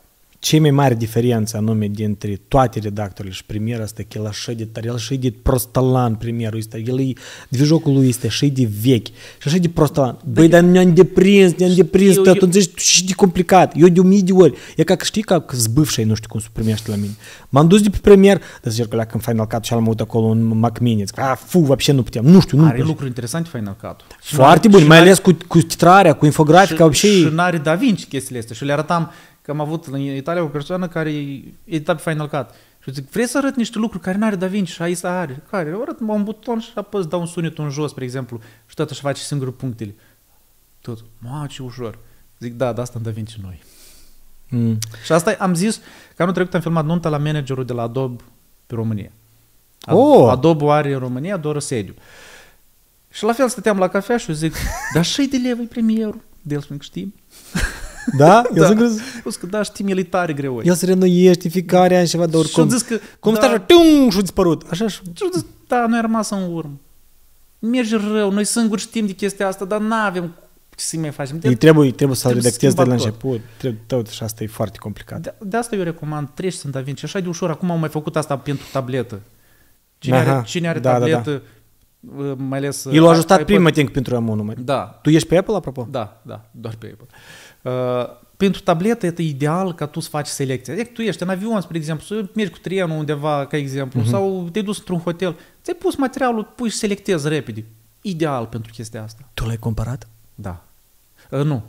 cea mai mare diferență anume dintre toate redactorile și premierul ăsta, că el așa de tare, el așa de prostalan premierul ăsta, divijocul lui este așa de vechi și așa de prostalan. Băi, dar ne-am deprins, atunci ești și de complicat. Eu de 1000 de ori. E ca că știi că zbâvșai, nu știu cum se primește la mine. M-am dus de pe premier, dar să zic că în Final Cut și am avut acolo un Mac Mini. Вообще nu puteam. Nu știu, nu. Are lucruri interesante Final Cut. Foarte bun, mai ales cu titrarea, cu infografica, și n-are Da Vinci chestiile astea. Și le arătam că am avut în Italia o persoană care edita pe Final Cut. Și zic, vrei să arăt niște lucruri care n-are Da Vinci și aici are? Care? Arăt un buton și apăs, dau un sunet în jos, spre exemplu, și tot așa face singur punctele. Tot. Mă, ce ușor. Zic, da, asta în Da Vinci noi. Și asta am zis că anul trecut am filmat nunta la managerul de la Adobe pe România. Adobe are în România doar sediu. Și la fel stăteam la cafea și eu zic, dar 6 de lei e premierul. De el spune că știm. Da? Eu zic că da, știm, el e tare greu. El se reînnoiește fiecare an ceva de oricum. Și-o zis că... Cum stai așa, tum, și-o dispărut. Așa și... Și-o zis, da, noi am rămas în urmă. Merge rău, noi singuri știm de chestia asta, dar n-avem ce să mai facem. Trebuie să-l redactezi de la început. Tot și asta e foarte complicat. De asta eu recomand, treci să-mi Da Vinci. Așa de ușor, acum am mai făcut asta pentru tabletă. Cine are tabletă, mai ales... El a ajustat prima timp pentru Amon numai. Da. Tu ești pe Apple, apropo? Da, doar pe Apple. Pentru tabletă este ideal ca tu să faci selecția. Adică tu ești în avion, spre exemplu, să mergi cu trenul undeva, ca exemplu, sau te-ai dus într-un hotel, ți-ai pus materialul, pui și selectezi repede. Ideal pentru chestia asta. Tu l-ai cumpărat? Da. Nu.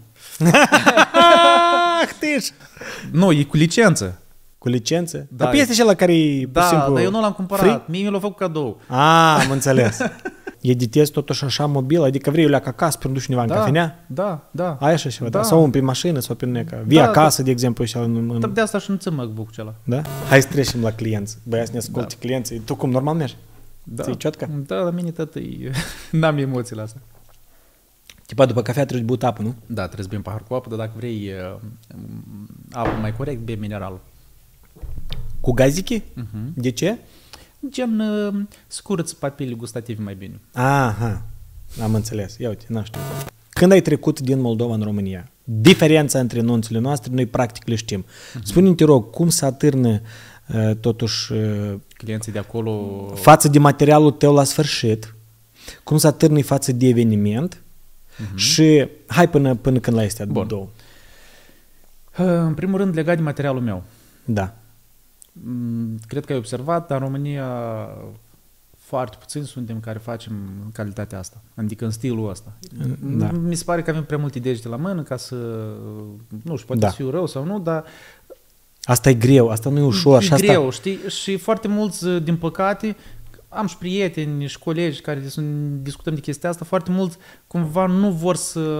Știi? Nu, e cu licență. Cu licență? Da. Dar este și ăla care e da, simplu... dar eu nu l-am cumpărat. Free? Mie mi l-a făcut cadou. Am înțeles. Editezi totuși așa mobil? Adică vrei eu acasă pentru duci undeva în cafenea? Da. Ai așa ceva, da? Sau pe mașină sau pe neca. Vii acasă, de exemplu, și de asta și nu țin MacBook-ul ăla. Da? Hai să trecem la clienți. Băia să ne asculte clienții. Tu cum, normal mergi? Ți-i ciotcă? Da, la mine tătă n-am emoțiile astea. Tipa după cafea trebuie but apă, nu? Da, trebuie să bei un pahar cu apă, dar dacă vrei apă mai corect, bei mineral. Cu gazichi? De ce? Gen scurăți papile gustative mai bine. Aha, am înțeles. Ia uite, n-am știut. Când ai trecut din Moldova în România, diferența între nunțile noastre, noi practic le știm. Spune-mi, te rog, cum se atârnă totuși clienții de acolo față de materialul tău la sfârșit, cum se atârnă față de eveniment și hai până când la astea două. În primul rând, legat de materialul meu. Da. Cred că ai observat, dar în România foarte puțini suntem care facem calitatea asta, adică în stilul ăsta. Da. Mi se pare că avem prea multe idei de la mână ca să, nu știu, poate să fiu rău sau nu, dar... Asta e greu, asta nu e ușor. E greu, știi? Și foarte mulți, din păcate, am și prieteni și colegi care discutăm de chestia asta, foarte mulți cumva nu vor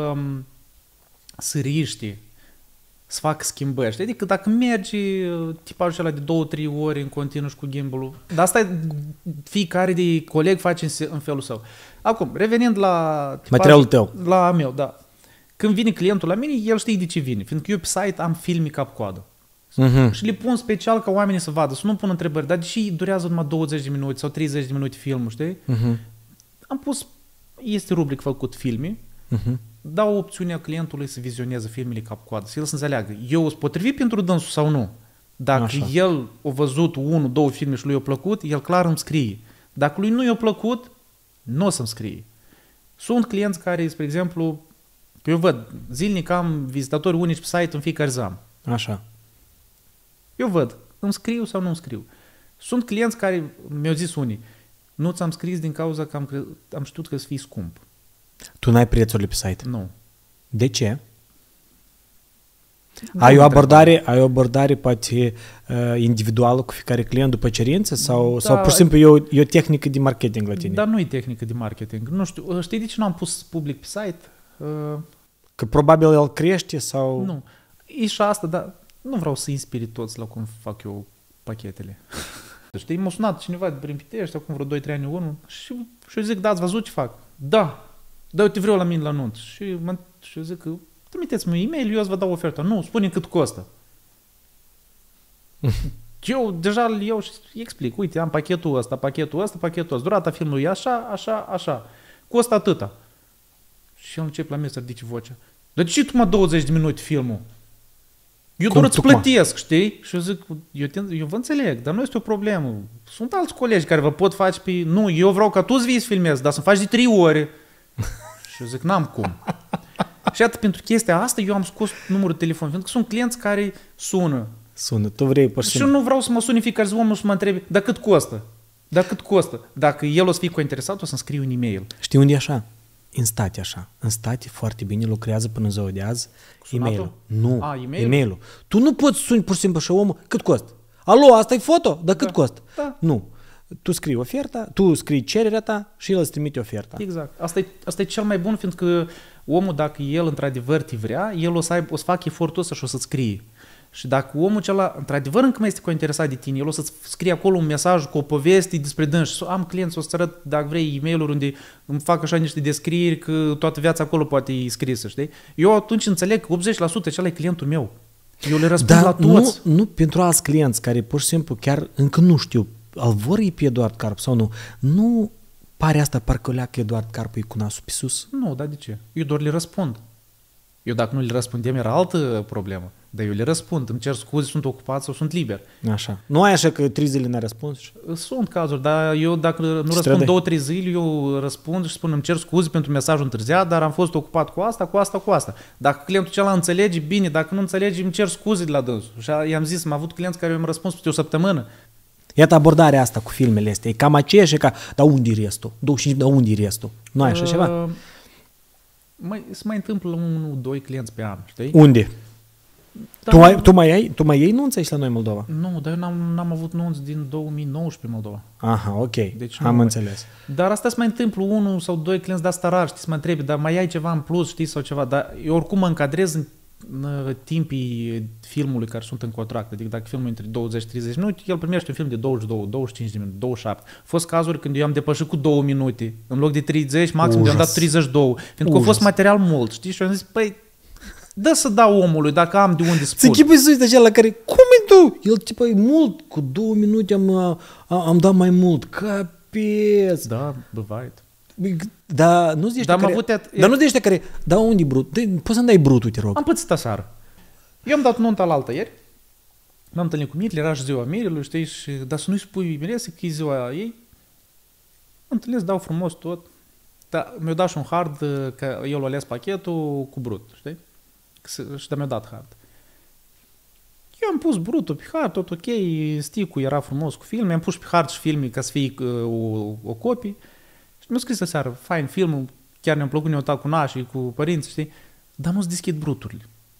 să riște, să facă schimbări. Adică dacă mergi tipajul acela de 2-3 ori în continuu și cu gimbal-ul, dar asta fiecare de coleg face în felul său. Acum, revenind la materialul tău. La meu, da. Când vine clientul la mine, el știe de ce vine, fiindcă eu pe site am filme cap-coadă. Și le pun special ca oamenii să vadă, să nu pun întrebări, dar deși durează numai 20 de minute sau 30 de minute filmul, știi? Am pus, este rubric făcut filme, dau opțiunea clientului să vizioneze filmele cap-coadă, să el să înțeleagă, eu sunt potrivit pentru dânsul sau nu. Dacă el a văzut 1-2 filme și lui a plăcut, el clar îmi scrie. Dacă lui nu i-a plăcut, nu o să-mi scrie. Sunt clienți care, spre exemplu, eu văd, zilnic am vizitatori unici pe site în fiecare zi. Așa. Eu văd, îmi scriu sau nu îmi scriu. Sunt clienți care mi-au zis unii, nu ți-am scris din cauza că am știut că să fii scump. Tu n-ai prețurile pe site? Nu. De ce? Ai o abordare poate individuală cu fiecare client după cerințe sau pur și simplu e o tehnică de marketing la tine? Dar nu e tehnică de marketing. Nu știu, știi de ce nu am pus public pe site? Că probabil el crește sau... Nu. E și asta, dar nu vreau să inspiri toți la cum fac eu pachetele. Știi, m-a sunat cineva prin Pitești, acum vreo 2-3 ani în urmă și eu zic, da, ați văzut ce fac? Da, eu te vreau la mine la nuntă. Și eu zic că trimiteți-mi e-mail, eu îți vă dau oferta. Nu, spune cât costă. Eu deja îl iau și explic, uite, am pachetul ăsta, durata filmului e așa, costă atâta. Și el începe la mine să ridice vocea. Dar de ce tu mă 20 de minute filmul? Eu doar îți plătesc, știi? Și eu zic, eu vă înțeleg, dar nu este o problemă. Sunt alți colegi care vă pot face pe... Nu, eu vreau ca tu să vii să filmezi, dar să-mi faci de 3 ore. Și eu zic, n-am cum. Și atât pentru chestia asta eu am scos numărul de telefon, pentru că sunt clienți care sună. Sună, tu vrei pur și simplu. Și eu nu vreau să mă suni fiecare zi omul să mă întrebe, dar cât costă? Dar cât costă? Dacă el o să fie interesat, o să-mi scriu un e-mail. Știi unde e așa? În state așa. În state foarte bine lucrează până ziua de azi e-mail-ul. Nu, e-mail-ul. Tu nu poți suni pur și simplu și omul, cât costă? Alo, asta e foto? Dar cât costă? Da. Nu. Tu scrii oferta, tu scrii cererea ta și el îți trimite oferta. Exact. Asta e cel mai bun, fiindcă omul, dacă el într-adevăr te vrea, el o să facă efortul ăsta și o să-ți scrie. Și dacă omul acela, într-adevăr, încă mai este interesat de tine, el o să-ți scrie acolo un mesaj cu o poveste despre dâns. Am clienți, o să arăt, dacă vrei, e-mail-uri unde îmi fac așa niște descrieri, că toată viața acolo poate e scrisă, știi? Eu atunci înțeleg că 80% acela e clientul meu. Eu le răspund la toți. Nu pentru alți clienți care pur și simplu chiar încă nu știu, îl vor pe Eduard Carp sau nu. Nu pare asta parcă o leacă Eduard Carp e cu nasul pe sus? Nu, dar de ce? Eu doar le răspund. Eu dacă nu le răspundeam era altă problemă. Dar eu le răspund, îmi cer scuze, sunt ocupat sau sunt liber. Așa. Nu ai așa că 3 zile n-ai răspuns? Sunt cazuri, dar eu dacă nu răspund 2-3 zile, eu răspund și spun îmi cer scuze pentru mesajul întârziat, dar am fost ocupat cu asta. Dacă clientul acela înțelege, bine, dacă nu înțelege, îmi cer scuze de la dânsul. Și i-am zis, am avut clienți care mi-au răspuns peste o săptămână. Iată abordarea asta cu filmele astea, e cam aceeași ca, dar unde e restul? 25, dar unde e restul? Nu ai așa ceva? Se mai întâmplă 1-2 clienți pe an, știi? Unde? Tu mai iei nunți aici la noi în Moldova? Nu, dar eu n-am avut nunți din 2019 în Moldova. Aha, ok, deci am înțeles. Dar asta se mai întâmplă 1 sau 2 clienți de asta rar, știi, să mă întrebi, dar mai ai ceva în plus, știi, sau ceva, dar eu oricum mă încadrez în timpii filmului care sunt în contract, adică dacă filmul între 20-30 minute, el primește un film de 22, 25 de minute, 27. Au fost cazuri când eu am depășit cu 2 minute, în loc de 30, maxim eu am dat 32, pentru că a fost material mult, știi, și eu am zis, păi, dă să dau omului, dacă am de unde spun. Ți chipui sus de acela care, cum e tu? El, tipă, e mult, cu 2 minute am dat mai mult, capeț. Da, băvait. Dar nu zici care, da, unde e brut? Poți să-mi dai brutul, te rog. Am pățit aseară. Eu am dat nunta la altă ieri, m-am întâlnit cu Mirele, era și ziua Mirelui, știi, și, dar să nu-i spui Mirese că e ziua ei. Mă întâlnesc, dau frumos tot, dar mi-a dat și un hard, că eu l-a ales pachetul cu brut, știi? Și mi-a dat hard. Eu am pus brutul pe hard, tot ok, stick-ul era frumos cu filme, am pus pe hard și filme ca să fie o copie. Și mi-a scris aseară, fain filmul, chiar ne-am plăcut, ne-au uitat cu nașii, cu părinții, știi? Dar nu-ți deschid bruturile.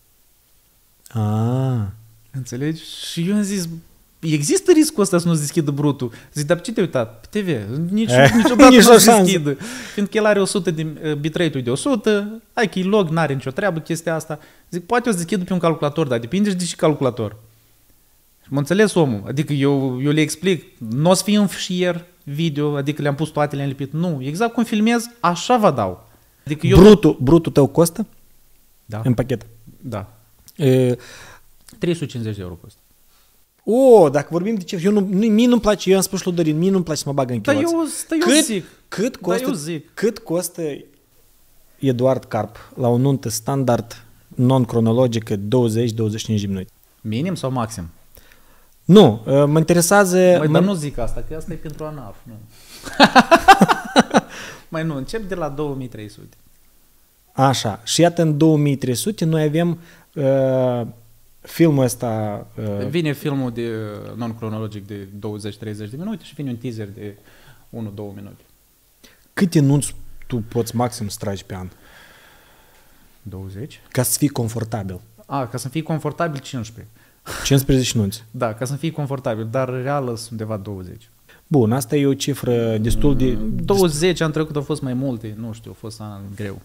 Înțelegi? Și eu am zis, există riscul ăsta să nu-ți deschidă brutul. Zic, dar pe ce te-ai uitat? Pe TV. Niciodată nu-ți deschidă. Fiindcă el are 100 de bitrate-ul de 100, hai că e log, n-are nicio treabă chestia asta. Zic, poate o să deschidă pe un calculator, dar depinde și de ce calculator. Și mă înțeles omul. Adică eu le explic, nu o să fie un fișier video, adică le-am pus toate, le-am lipit. Nu, exact cum filmez, așa vă dau. Adică brutul tău costă? Da. În pachet? Da. 350 de euro costă. Dacă vorbim de ce, mie nu-mi place, eu am spus lui Dorin, mie nu-mi place să mă bag în chiloți. Cât costă Eduard Carp la o nuntă standard non-cronologică 20-25 de minute? Minim sau maxim? Nu, mă interesează... Dar nu zic asta, că asta e pentru ANAF, nu. Mai nu, încep de la 2300. Așa, și iată în 2300 noi avem filmul ăsta... Vine filmul de non-cronologic de 20-30 de minute și vine un teaser de 1-2 minute. Câte nunți tu poți maxim să tragi pe an? 20. Ca să fii confortabil. Ca să fii confortabil 15. 15 nunți. Da, ca să fii confortabil, dar reală sunt undeva 20. Bun, asta e o cifră destul de... 20, an trecut au fost mai multe, nu știu, a fost an greu.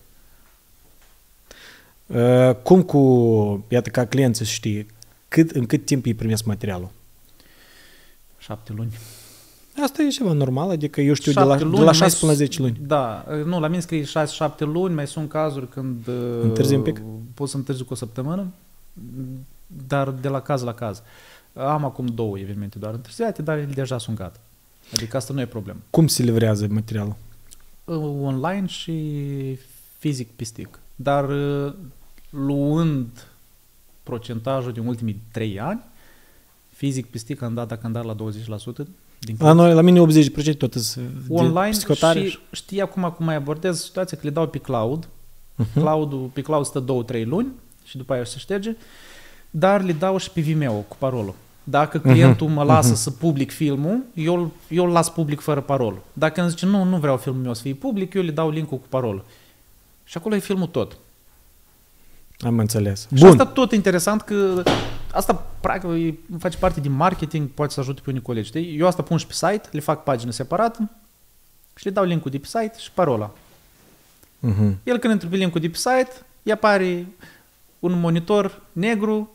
Cum iată, ca client să știi, în cât timp îi primesc materialul? 7 luni. Asta e ceva normal, adică eu știu de la 6 până la 10 luni. Da, nu, la mine scrie 6-7 luni, mai sunt cazuri când întârzi un pic? Pot să întârzi cu o săptămână, dar de la caz la caz. Am acum 2 evenimente doar întârziate, dar ele deja sunt gata. Adică asta nu e problemă. Cum se livrează materialul? Online și fizic pe stick. Dar luând procentajul din ultimii 3 ani, fizic pistic am dat la 20% din Noi, la mine 80% tot online psihotare. Și știi acum cum mai abordez situația, că le dau pe cloud. Pe cloud stă 2-3 luni și după aia se șterge, dar le dau și pe Vimeo cu parolă. Dacă clientul mă lasă să public filmul, eu îl las public fără parolă. Dacă îmi zice nu vreau filmul meu să fie public, eu le dau link-ul cu parolă. Și acolo e filmul tot. Am înțeles. Și asta tot interesant că asta practic face parte din marketing, poate să ajute pe unii colegi. Știi? Eu asta pun și pe site, le fac pagină separată și le dau link-ul de pe site și parola. El când intră pe link-ul de pe site, îi apare un monitor negru,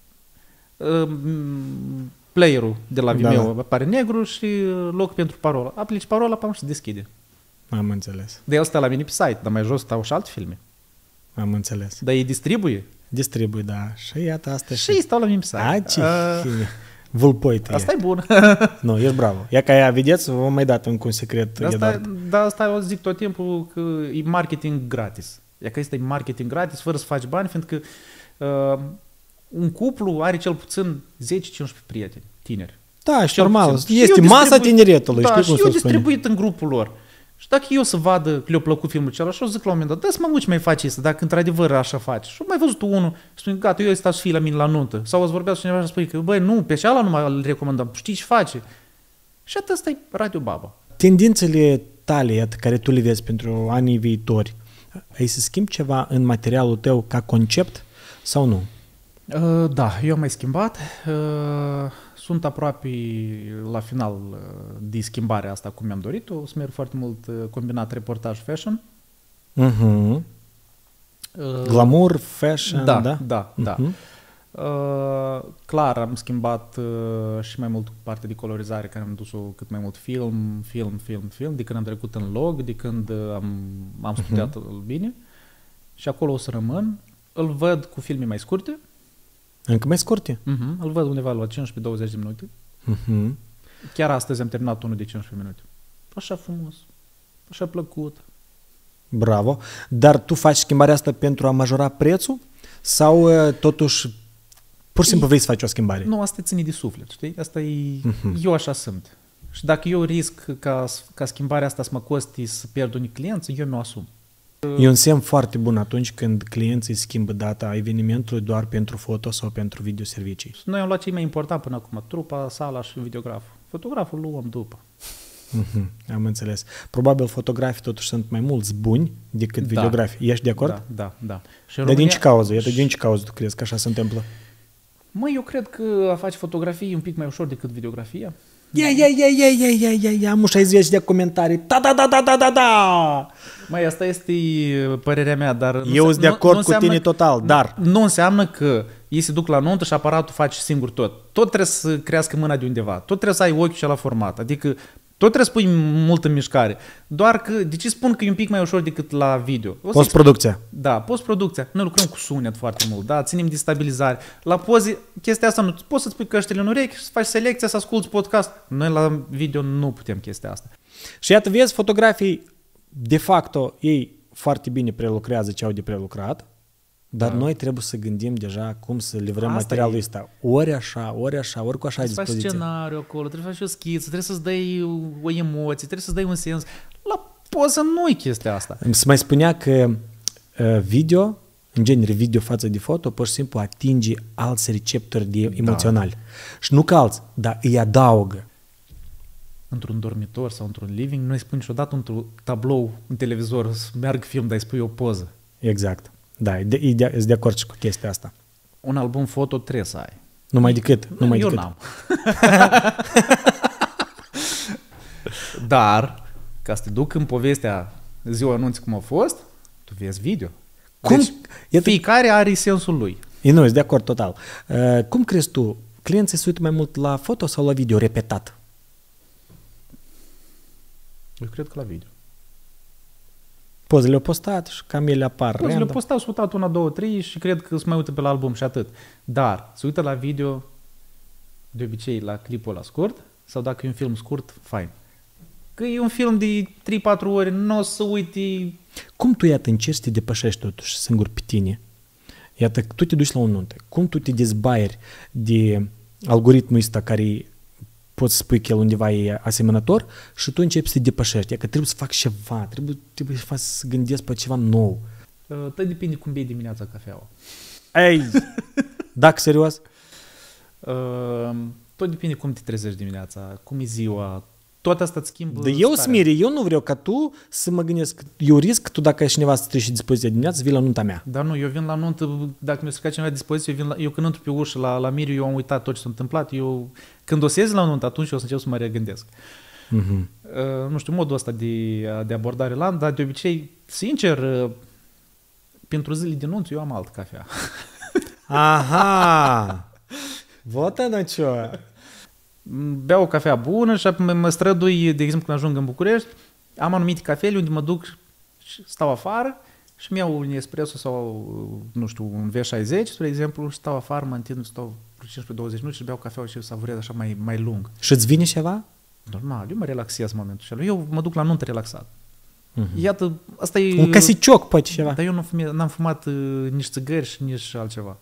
playerul de la Vimeo apare negru și loc pentru parola. Aplici parola, pam, și se deschide. Am înțeles. De el stă la mine pe site, dar mai jos stau și alte filme. Am înțeles. Dar ei distribuie. Distribui, da. Și iată, asta și ei stau la mine pe site. Vulpoi te. Asta e bun. Nu, ești bravo. Ia ca ea, vedeți, vă mai dat încă un secret. Dar asta eu zic tot timpul că e marketing gratis. Ia că este marketing gratis, fără să faci bani, fiindcă un cuplu are cel puțin 10-15 prieteni, tineri. Da, și normal. Este masa tineretului. Da, și eu distribuit în grupul lor. Și dacă eu să vadă că le-a plăcut filmul acela, și o zic la un moment dat, da, să mă ce mai faci asta, dacă într-adevăr așa faci. Și mai văzut unul și spune, gata, eu stau să fii la mine la nuntă. Sau îți vorbească cineva și spune că, băi, nu, pe cealaltă nu mai îl recomandăm, știi ce face. Și atât ăsta e Radio Baba. Tendințele tale, care tu le vezi pentru anii viitori, ai să schimbi ceva în materialul tău ca concept sau nu? Da, eu am mai schimbat. Sunt aproape la final de schimbarea asta cum mi-am dorit. O să merg foarte mult combinat reportaj fashion. Glamour, fashion, da? Da. Clar, am schimbat și mai mult partea de colorizare, care am dus-o cât mai mult film, de când am trecut în log, de când am studiat bine. Și acolo o să rămân. Îl văd cu filme mai scurte. Încă mai scurte? Îl văd undeva la 15-20 de minute. Chiar astăzi am terminat unul de 15 minute. Așa frumos, așa plăcut. Bravo. Dar tu faci schimbarea asta pentru a majora prețul? Sau totuși pur și simplu vrei să faci o schimbare? Nu, asta ține de suflet, știi? Asta e... Eu așa sunt. Și dacă eu risc ca schimbarea asta să mă costi să pierd unii clienți, eu mi-o asum. E un semn foarte bun atunci când clienții schimbă data evenimentului doar pentru foto sau pentru videoservicii. Noi am luat cei mai important până acum, trupa, sala și videograful. Fotograful luăm după. Am înțeles. Probabil fotografii totuși sunt mai mulți buni decât videografii. Ești de acord? Da. Și România... din ce cauză? Iată, din ce cauză tu crezi că așa se întâmplă? Măi, eu cred că a face fotografii e un pic mai ușor decât videografia. Ia, am 60 de comentarii. Da. Măi, asta este părerea mea, dar... Eu sunt de acord cu tine total, dar... Nu înseamnă că ei se duc la nuntă și aparatul face singur tot. Tot trebuie să crească mâna de undeva. Tot trebuie să ai ochiul și la format. Adică tot trebuie să pui multă mișcare. Doar că, de ce spun că e un pic mai ușor decât la video? Postproducția. Da, postproducția. Noi lucrăm cu sunet foarte mult, da, ținem de stabilizare. La poze, chestia asta nu poți să-ți pui căștile în urechi, să faci selecția, să asculti podcast. Noi la video nu putem chestia asta. Și iată, vezi, fotografii, de facto, ei foarte bine prelucrează ce au de prelucrat, dar noi trebuie să gândim deja cum să livrăm materialul ăsta. Ori așa, ori cu așa dispoziție. Trebuie să faci scenariu acolo, trebuie să faci o schiță, trebuie să-ți dai o emoție, trebuie să-ți dai un sens. La poză nu e chestia asta. Se mai spunea că video, în genere video față de foto, pur și simplu atinge alți receptori emoționali. Și nu că alți, dar îi adaugă. Într-un dormitor sau într-un living, nu îi spui niciodată într-un tablou, în televizor, să meargă film, dar îi spui o poză. Exact. Da, sunt de acord și cu chestia asta. Un album foto trebuie să ai. Numai decât. Eu n-am. Dar, ca să te duc în povestea ziua anunții cum a fost, tu vezi video. Cum? Deci, fiecare are sensul lui. Nu, sunt de acord total. Cum crezi tu, clienții se uită mai mult la foto sau la video repetat? Eu cred că la video. Pozele le-au postat și cam ele apar. Pozele le-au postat, s-au uitat 1, 2, 3 și cred că se mai uită pe la album și atât. Dar se uită la video de obicei la clipul ăla scurt sau dacă e un film scurt, fain. Că e un film de 3-4 ori, nu o să uiti... Cum tu, iată, încerci să te depășești totuși singur pe tine? Iată, tu te duci la o nuntă. Cum tu te dezbaieri de algoritmul ăsta care poți să spui că el undeva e asemănător și tu începi să te depășești. E că trebuie să fac ceva, trebuie să gândesc pe ceva nou. Tot depinde cum bei dimineața cafeaua. Ei, dacă serios? Tot depinde cum te trezești dimineața, cum e ziua. Tot asta îți schimbă Dar eu, Smiri, eu nu vreau ca tu să mă gândesc. Eu risc că tu, dacă ai cineva să treci dispoziția dimineața, vii la nunta mea. Dar nu, eu vin la nuntă, dacă mi-a stricat cineva dispoziție, eu când intru pe ușă la Miriu, eu am uitat tot ce s-a întâmplat. Eu, când o să ies la nuntă, atunci o să încep să mă regândesc. Nu știu, modul ăsta de abordare la dar de obicei, sincer, pentru zile de nunță, eu am altă cafea. Aha! Вот оно ce. Beau o cafea bună și mă strădui, de exemplu, când ajung în București, am anumite cafele unde mă duc și stau afară și mi iau un espresso sau, nu știu, un V60, spre exemplu, și stau afară, mă întind, stau 15-20 minute și beau cafea și savurez așa mai lung. Și îți vine ceva? Normal, eu mă relaxez în momentul ăla. Eu mă duc la nuntă relaxat. Iată, asta e... Un casicioc, poate ceva. Dar eu n-am fumat nici țigări și nici altceva.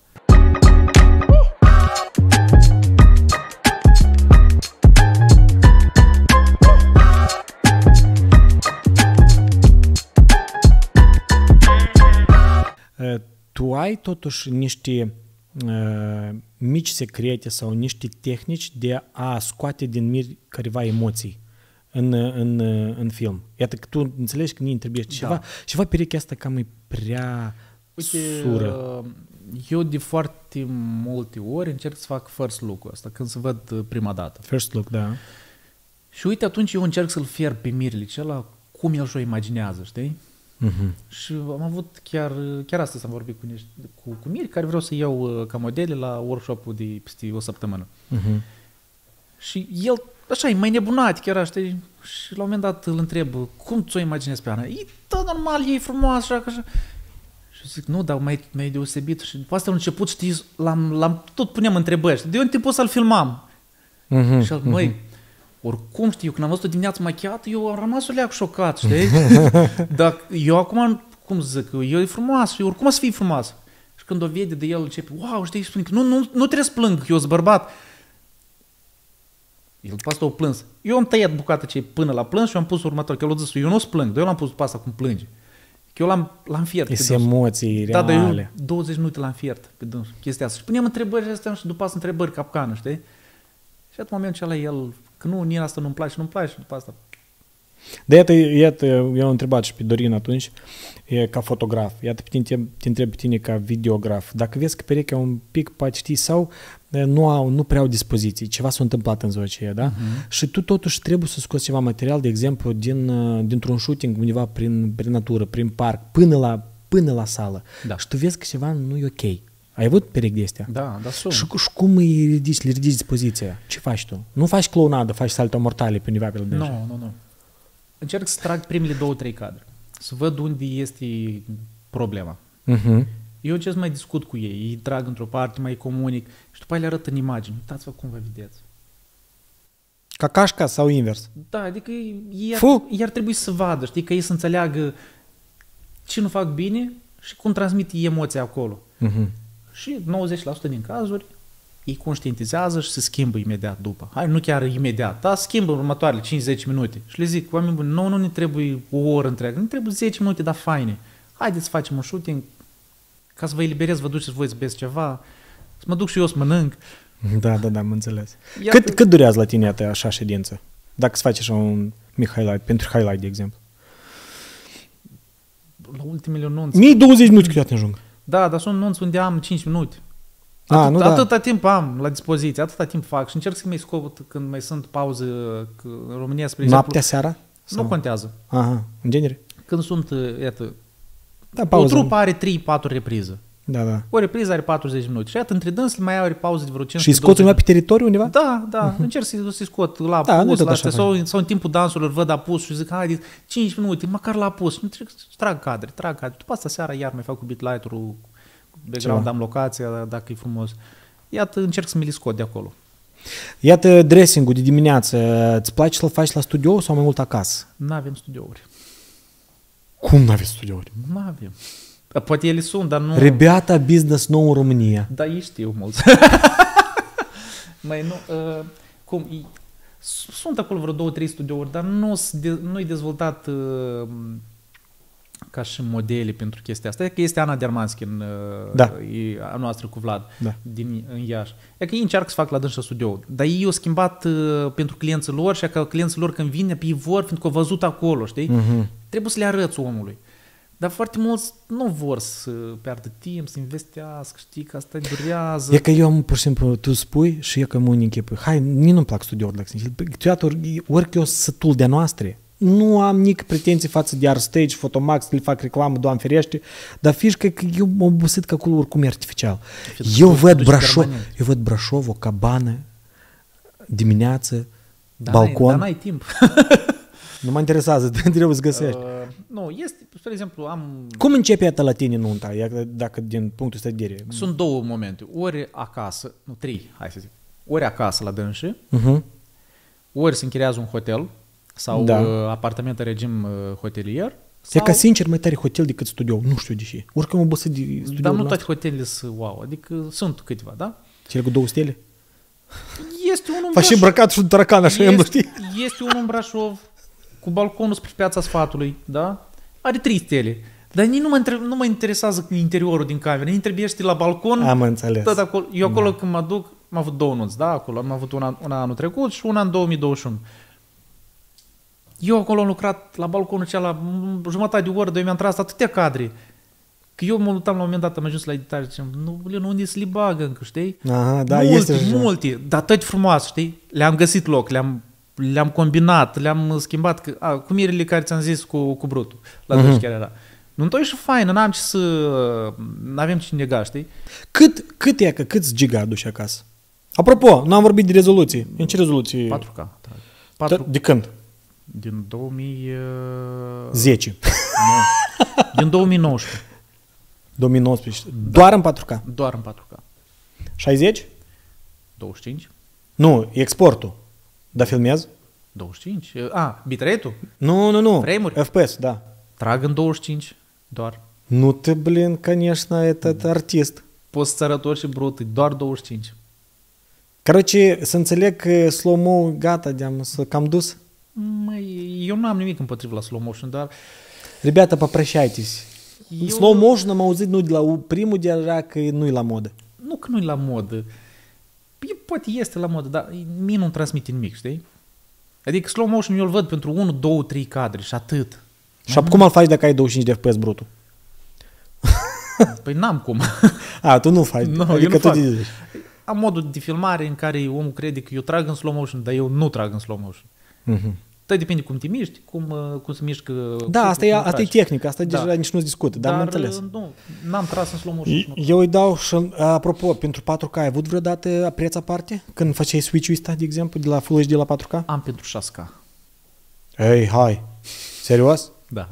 Tu ai totuși niște mici secrete sau niște tehnici de a scoate din miri careva emoții în film. Iată că tu înțelegi că nu-i trebuie ceva perechea asta cam e prea sură. Eu de foarte multe ori încerc să fac first look-ul ăsta, când se văd prima dată. First look, da. Și uite, atunci eu încerc să-l fierb pe Mirli, celălalt cum el și-o imaginează, știi? Și am avut chiar astăzi am vorbit cu Miri, care vreau să iau ca modele la workshop-ul de peste o săptămână. Și el, așa, e mai nebunat chiar, știi? Și la un moment dat îl întreb, cum ți-o imaginezi pe Ana? E tot normal, e frumos, așa. Și zic, nu, dar mai deosebit. Și după asta la început, știi, l-am tot puneam întrebări. De unde pot să-l filmam? Și el, măi, oricum, știi, eu când am văzut-o dimineața machiată, eu am rămas o leac șocat, știi? Dar eu acum, cum zic, eu e frumoasă și oricum o să fie frumoasă. Și când o vede de el, începe, wow, știi, spune că nu trebuie să plâng, că eu sunt bărbat. El după asta o plâns. Eu am tăiat bucata ce până la plâns și eu am pus următor, că el a zis, eu nu o să plâng, dar eu l-am pus după asta cum plânge. Că eu l-am fiert. Este emoții reale. Da, dar eu 20 minute l-am fiert pe dânsul, chestia asta. Și puneam întrebări astea și după asta întrebări capcană, știi? Și în momentul ăla el, că nu, asta nu-mi place și după asta. De iată, eu am întrebat și pe Dorin atunci, ca fotograf. Iată, te întreb pe tine ca videograf. Dacă vezi că perechea un pic, poate știi, sau nu prea au dispoziții, ceva s-a întâmplat în ziua aceea, da? Și tu totuși trebuie să scoți ceva material, de exemplu, dintr-un shooting undeva prin natură, prin parc, până la sală. Da. Și tu vezi că ceva nu e ok. Ai avut perechi de astea? Da, sunt. Și cum le ridici dispoziția? Ce faci tu? Nu faci clownadă, faci salto mortale pe undeva pe lângă. Nu. Încerc să trag primele 2-3 cadre. Să văd unde este problema. Eu ce să mai discut cu ei? Îi trag într-o parte, mai comunic și după aia le arăt în imagini. Uitați-vă cum vă vedeți. Ca cașca sau invers? Da, adică ei ar trebui să vadă, știi, că ei să înțeleagă ce nu fac bine și cum transmit emoția acolo. Și 90% din cazuri ei conștientizează și se schimbă imediat după. Hai, nu chiar imediat, dar schimbă în următoarele 5-10 minute. Și le zic, oameni buni, nu ne trebuie o oră întreagă, nu trebuie 10 minute, dar faine. Haideți să facem un shooting ca să vă eliberez, vă duceți voi să beți ceva, să mă duc și eu să mănânc. Da, am înțeles. Cât durează la tine așa ședință? Dacă îți faci așa un mic highlight, pentru highlight, de exemplu. La ultimele nunți. 1020 minute cât ajung. Da, dar sunt nunți unde am 5 minute. Atâta timp am la dispoziție, atâta timp fac și încerc să mai scot când mai sunt pauze în România, spre exemplu. Noaptea, seara? Nu contează. Aha, în genere? Când sunt, iată, da, o trupă are 3-4 repriză. Da. O repriză are 40 minute și iată, între dânsele mai are pauză de vreo 15. Și îi scoți undeva pe teritoriu undeva? Da, încerc să-i scot la apus, sau în timpul dansurilor văd apus și zic, haide, 5 minute, măcar la apus. Trag cadre. După asta seara iar mai fac cu bitlight-ul, background, am locația, dacă e frumos. Iată, încerc să mi le scot de acolo. Iată, dressing-ul de dimineață, îți place să-l faci la studio sau mai mult acasă? N-avem studiouri. Cum n-aveți studiouri? N-avem. Poate ele sunt, dar nu... Rebeata business nou în România. Da, ei știu mulți. Mai nu... Sunt acolo vreo 2-3 studiouri, dar nu-i dezvoltat ca și modele pentru chestia asta. E că este Ana Dermanschin, e a noastră cu Vlad, în Iași. E că ei încearcă să fac la dânsă studio, dar ei au schimbat pentru clienții lor și că clienții lor când vine pe ei vor, pentru că au văzut acolo, știi? Trebuie să le arăți omului. Dar foarte mulți nu vor să piardă timp, să investească, știi, că asta durează. E că eu, pur și simplu, tu spui și e că mă închipui. Hai, nu-mi plac studiouri, câteodată ori eu sătul de-a noastre. Nu am nici pretenții față de Arstage, Photomax, le fac reclamă, Doamne ferește, dar fișcă că eu m-am obosit că acolo oricum e artificial. Eu văd Brașov, o cabană, dimineață, balcon. Dar n-ai timp. Nu mă interesează, trebuie să găsești. Nu, este, spre exemplu, Cum începe la tine nunta, dacă din punctul ăsta de vedere? Sunt două momente. Ori acasă, nu, trei, hai să zic. Ori acasă la dânsă, ori se închiriază un hotel sau apartament în regim hotelier. E ca sincer mai tare hotel decât studio, nu știu de ce. Oricum am obosit de studio. Dar nu toate hotelele sunt wow, adică sunt câteva, da? Cele cu 2 stele? Este unul în Brașov. Faci și îmbrăcat și un taracan, așa nu știi? Este unul în Brașov, cu balconul spre Piața Sfatului, da? Are 3 stele. Dar nici nu mă interesează interiorul din cameră, nici trebuie să la balcon. Am înțeles. Tot acolo. Eu acolo când mă duc, am avut 2 nunți, da? Acolo am avut una anul trecut și una în 2021. Eu acolo am lucrat la balconul cea la jumătate de oră, mi-am tras atâtea cadre. Că eu mă lutam la un moment dat, am ajuns la editare și ziceam, nu, unde să le bagă încă, știi? Aha, da, multe, dar tot frumoase, știi? Le-am găsit loc, le-am combinat, le-am schimbat, cu mirele care ți-am zis cu brutul, la duș chiar era. Nu-mi și faină, n-avem ce nega, știi? Câți giga aduci acasă? Apropo, n-am vorbit de rezoluții. În ce rezoluții? 4K. De când? Din 10. Din 2019. 2019. Doar în 4K? Doar în 4K. 60? 25. Nu, exportul. Dar filmez? 25. Bitrate-ul? Nu. Frame-uri? FPS, da. Trag în 25, doar. Nu te, конечно, этот артист. Poți să-ți arăt orice brut, doar 25. Короче, să înțeleg că slow-mo gata, să cam dus? Eu nu am nimic împotriva la slow motion, dar... Ребята, попрощайтесь. Slow motion am auzit nu de la primul deja că nu-i la modă. Nu că nu-i la modă. Poate este la modă, dar mie nu-mi transmite nimic, știi? Adică slow motion eu îl văd pentru 1, 2, 3 cadre și atât. Și cum îl faci dacă ai 25 de FPS brutul? Păi n-am cum. Tu nu faci. No, adică eu nu fac. Am modul de filmare în care omul crede că eu trag în slow motion, dar eu nu trag în slow motion. Tot depinde cum te miști, cum se mișcă... Da, asta e tehnică, asta deja nici nu-ți discut, dar am înțeles. Nu, n-am tras în slow motion. Eu îi dau și, apropo, pentru 4K ai avut vreodată preț aparte? Când făceai switch-ul ăsta, de exemplu, de la Full HD la 4K? Am pentru 6K. Ei, hai! Serios? Da.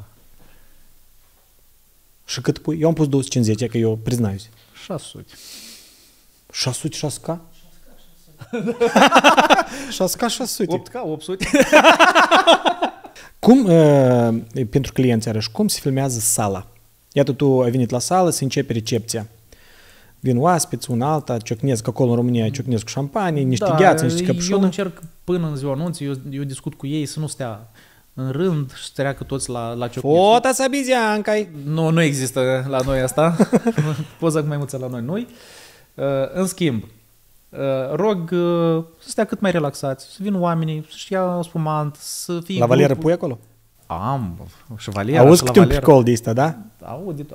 Și cât pui? Eu am pus 250, că eu priznаюсь. 600. 600, 6K? 6K, 600. 8K, 800. Cum, pentru clienți arăși, cum se filmează sala? Iată, tu ai venit la sală, se începe recepția. Vin oaspeți, una alta, ciocnesc, acolo în România ciocnesc cu șampanie, niște gheață, niște căpșună. Eu încerc până în ziua anunții, eu discut cu ei să nu stea în rând și să treacă toți la ciocnesc. Fota să biziancai! Nu există la noi asta. Poza cu maimuța la noi. În schimb, rog să stea cât mai relaxați, să vină oamenii, să-și ia spumant, să fie... La Valeră pui acolo? Am, și Valera. Auzi câte un picol de ăsta, da? Aud de tot.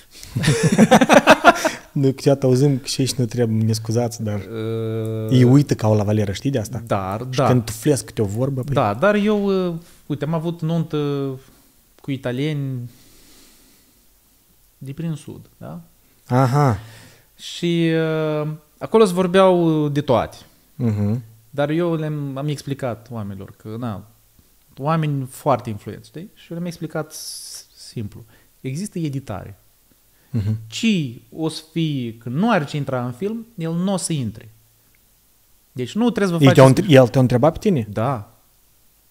Noi câteodată auzim că și aici nu trebuie, ne scuzați, dar ei uită că au la Valeră, știi de asta? Dar, și când tuflesc câte o vorbă... Da, dar eu, uite, am avut nuntă cu italieni de prin sud, da? Aha. Și acolo se vorbeau de toate. Dar eu am explicat oamenilor că, oameni foarte influenți, știi? Și eu le-am explicat simplu. Există editare. Ci o să fie, că nu are ce intra în film, el nu o să intre. Deci nu trebuie să vă faceți... El te-a întrebat pe tine? Da.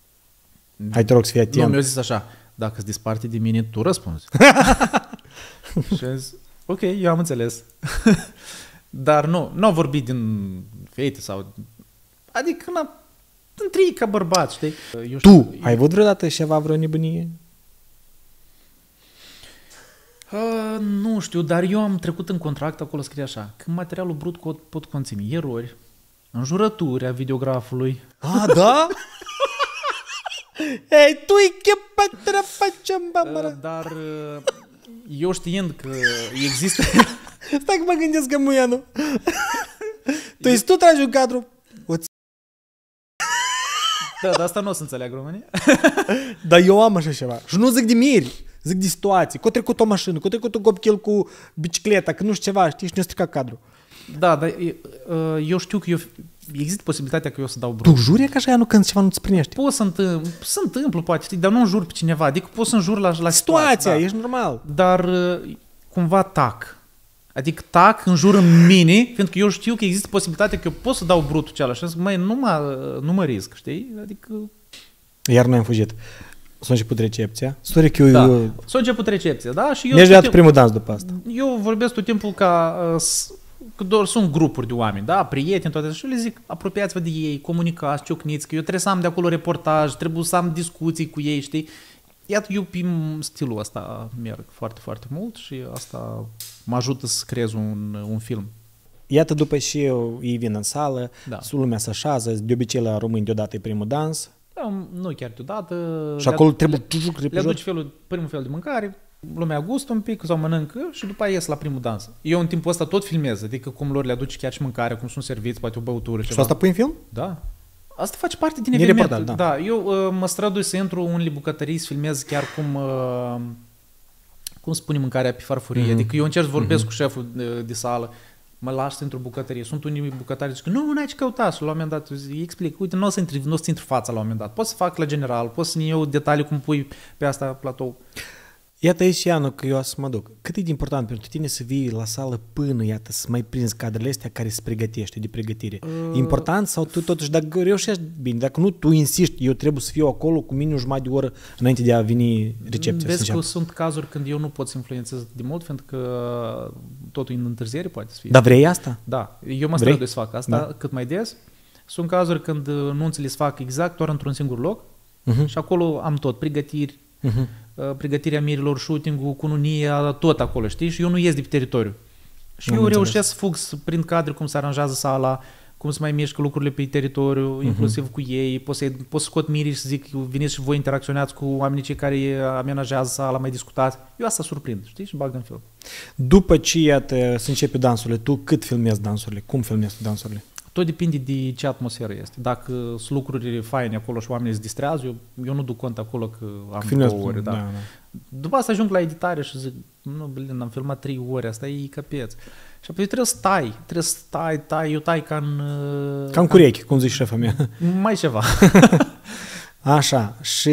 Hai, te rog să fii atent. Nu, mi-a zis așa, dacă îți disparte de mine, tu răspunzi. Și am zis, ok, eu am înțeles. Dar nu au vorbit din fete sau... Adică între ei ca bărbați, știi? Ai avut vreodată ceva, vreo nebunie? Nu știu, dar eu am trecut în contract, acolo scrie așa, că materialul brut pot conține erori, înjurături a videografului. Da? Ei, tu-i chepătră facem, bă, dar eu știind că există... Stai că mă gândesc că muia, nu? Tu tragi un cadru. Da, dar asta nu o să înțeleagă România. Dar eu am așa ceva. Și nu zic de miri, zic de situații. Că trecut o mașină, că trecut un copil cu bicicleta, că nu știu ceva, știi, și ne-a stricat cadrul. Da, dar eu știu că există posibilitatea că eu să dau brut. Tu juri că așa nu când ceva nu-ți primește? Pot să întâmplă, poate, știi, dar nu înjur pe cineva. Adică pot să înjur la situația, da. ești normal. Dar cumva tac. Adică tac în jur în mine, pentru că eu știu că există posibilitatea că eu pot să dau brutul cealaltă. Și zic, măi, nu mă risc, știi? Adică... Iar noi am fugit. S-a început recepția. S-a început recepția, da? Și eu mi-aș dat primul dans după asta. Eu vorbesc tot timpul că doar sunt grupuri de oameni, da? Prieteni, toate. Și eu le zic, apropiați-vă de ei, comunicați, ciocniți, că eu trebuie să am de acolo reportaj, trebuie să am discuții cu ei, știi? Iată, eu pe stilul ăsta merg foarte, foarte mult și asta mă ajută să creez un film. Iată, după și ei vin în sală, da. Lumea se așează, de obicei la români deodată e primul dans. Da, nu chiar deodată. Și acolo trebuie... Le aduci primul fel de mâncare, lumea gustă un pic sau mănâncă și după aia ies la primul dans. Eu în timpul ăsta tot filmez, adică cum lor le aduci chiar și mâncare, cum sunt serviți, poate o băutură, ceva. Și asta pui în film? Da. Asta face parte din eveniment. Da, eu mă strădui să intru în unele bucătării, să filmez chiar cum spune mâncarea pe farfurie. Adică eu încerc să vorbesc cu șeful de sală, mă lași să intru în bucătărie. Sunt unii bucătari zic, nu ai ce căuta. Și la un moment dat îi explic, uite, nu o să intru fața la un moment dat. Poți să fac la general, poți să-mi iau detalii cum pui pe asta platou. Iată aici, Ianu, că eu o să mă duc. Cât e de important pentru tine să vii la sală până, iată, să mai prinzi cadrele astea care se pregătește de pregătire? E important sau tu totuși, dacă reușești bine, dacă nu, tu insisti, eu trebuie să fiu acolo cu minim jumătate de oră înainte de a veni recepția. Vezi că sunt cazuri când eu nu pot să influențez de mult, pentru că totul în întârziere poate să fie. Dar vrei asta? Da, eu mă strădui să fac asta cât mai des. Sunt cazuri când nunțile se fac exact doar într-un singur loc și acolo am tot, pregătiri, pregătirea mirilor, shooting-ul, cununia, tot acolo, știi? Și eu nu ies de pe teritoriu. Și eu reușesc să fug, să prind cadre, cum se aranjează sala, cum se mai mișcă lucrurile pe teritoriu, inclusiv cu ei, pot să scot mirii și să zic, veniți și voi interacționați cu oamenii cei care amenajează sala, mai discutați. Eu asta surprind, știi? Și bag în film. După ce, iată, se începe dansurile, tu cât filmezi dansurile? Cum filmezi dansurile? Tot depinde de ce atmosferă este. Dacă sunt lucruri faine acolo și oamenii se distrează, eu nu duc cont acolo că am 2 ore. Da. După asta ajung la editare și zic, nu, Belin, am filmat 3 ore, asta e căpeț. Și apoi trebuie să tai, eu tai ca în... Ca în curechi, cum zice șefa mea. Mai ceva. Așa, și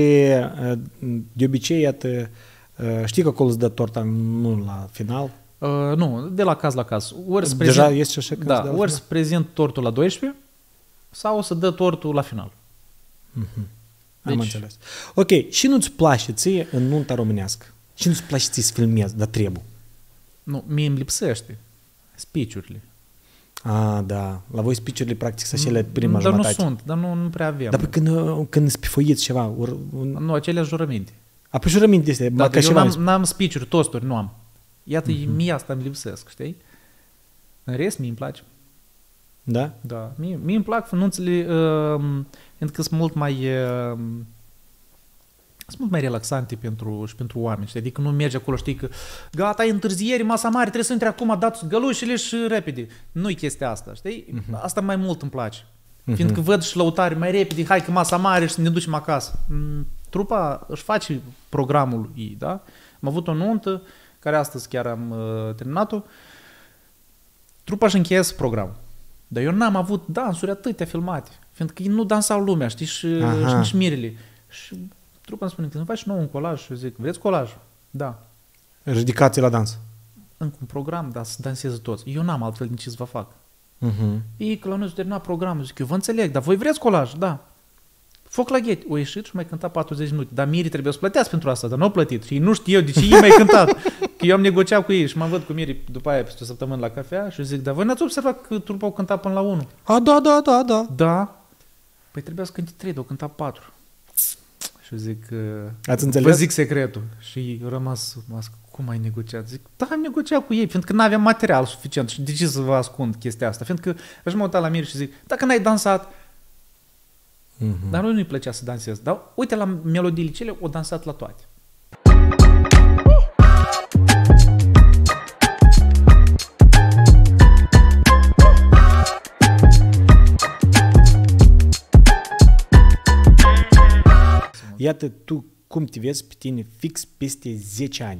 de obicei, iată, știi că acolo îți dă torta nu la final? Nu, de la caz la caz. Deja este așa când ori să prezint tortul la 12 sau să dă tortul la final. Am înțeles. Ok, și nu-ți place ție în nunta românească? Și nu-ți place ție să filmezi, dar trebuie? Nu, mie îmi lipsește speech-urile. Da. La voi speech-urile practic să cele prima jumătate. Dar nu sunt, dar nu prea avem. Dar când spifoiți ceva... Nu, acelea jurăminte. Apoi jurăminte este. Da, eu n-am speech-uri, tosturi, nu am. Iată, mie asta îmi lipsesc, știi? În rest, mie îmi place. Da? Da. Mie îmi plac nunțile, pentru că sunt mult mai relaxante pentru oameni, știi? Adică nu mergi acolo, știi că gata, e întârziere, masa mare, trebuie să intri acum, dați gălușile și repede. Nu-i chestia asta, știi? Asta mai mult îmi place. Fiindcă văd și lăutare mai repede, hai că masa mare și ne ducem acasă. Trupa își face programul ei, da? Am avut o nuntă, care astăzi chiar am terminat-o, trupa își încheiază programul. Dar eu n-am avut dansuri atâtea filmate, fiindcă nu dansau lumea, știi, și nici mirele. Și trupa îmi spune că îmi faci nou un colaj și eu zic, vreți colaj? Da. Ridicați la dans. Încă un program, dar să danseze toți. Eu n-am altfel nici să vă fac. Ei, că la noi s-a terminat programul, zic, eu vă înțeleg, dar voi vreți colaj? Da. Foc la ghet. O ieșit și mai cântat 40 minute. Dar mirii trebuie să plătească pentru asta, dar nu au plătit. Și nu știu eu de ce ei mai cântat. Că Că eu am negociat cu ei și mă văd cu Miri după aia peste o săptămână la cafea și zic, dar voi n-ați observat că trupa au cântat până la 1? Da. Da. Păi trebuia să cânte 3, dar au cântat 4. Și eu zic, Ați înțeles? vă zic secretul. Și eu rămas, cum ai negociat? Zic, da, am negociat cu ei, fiindcă nu aveam material suficient. Și de ce să vă ascund chestia asta? Fiindcă aș mă uita la Miri și zic, dacă n-ai dansat, dar nu-i plăcea să dansez. Dar uite la melodiile cele, o dansat la toate. Iată tu cum te vezi pe tine fix peste 10 ani.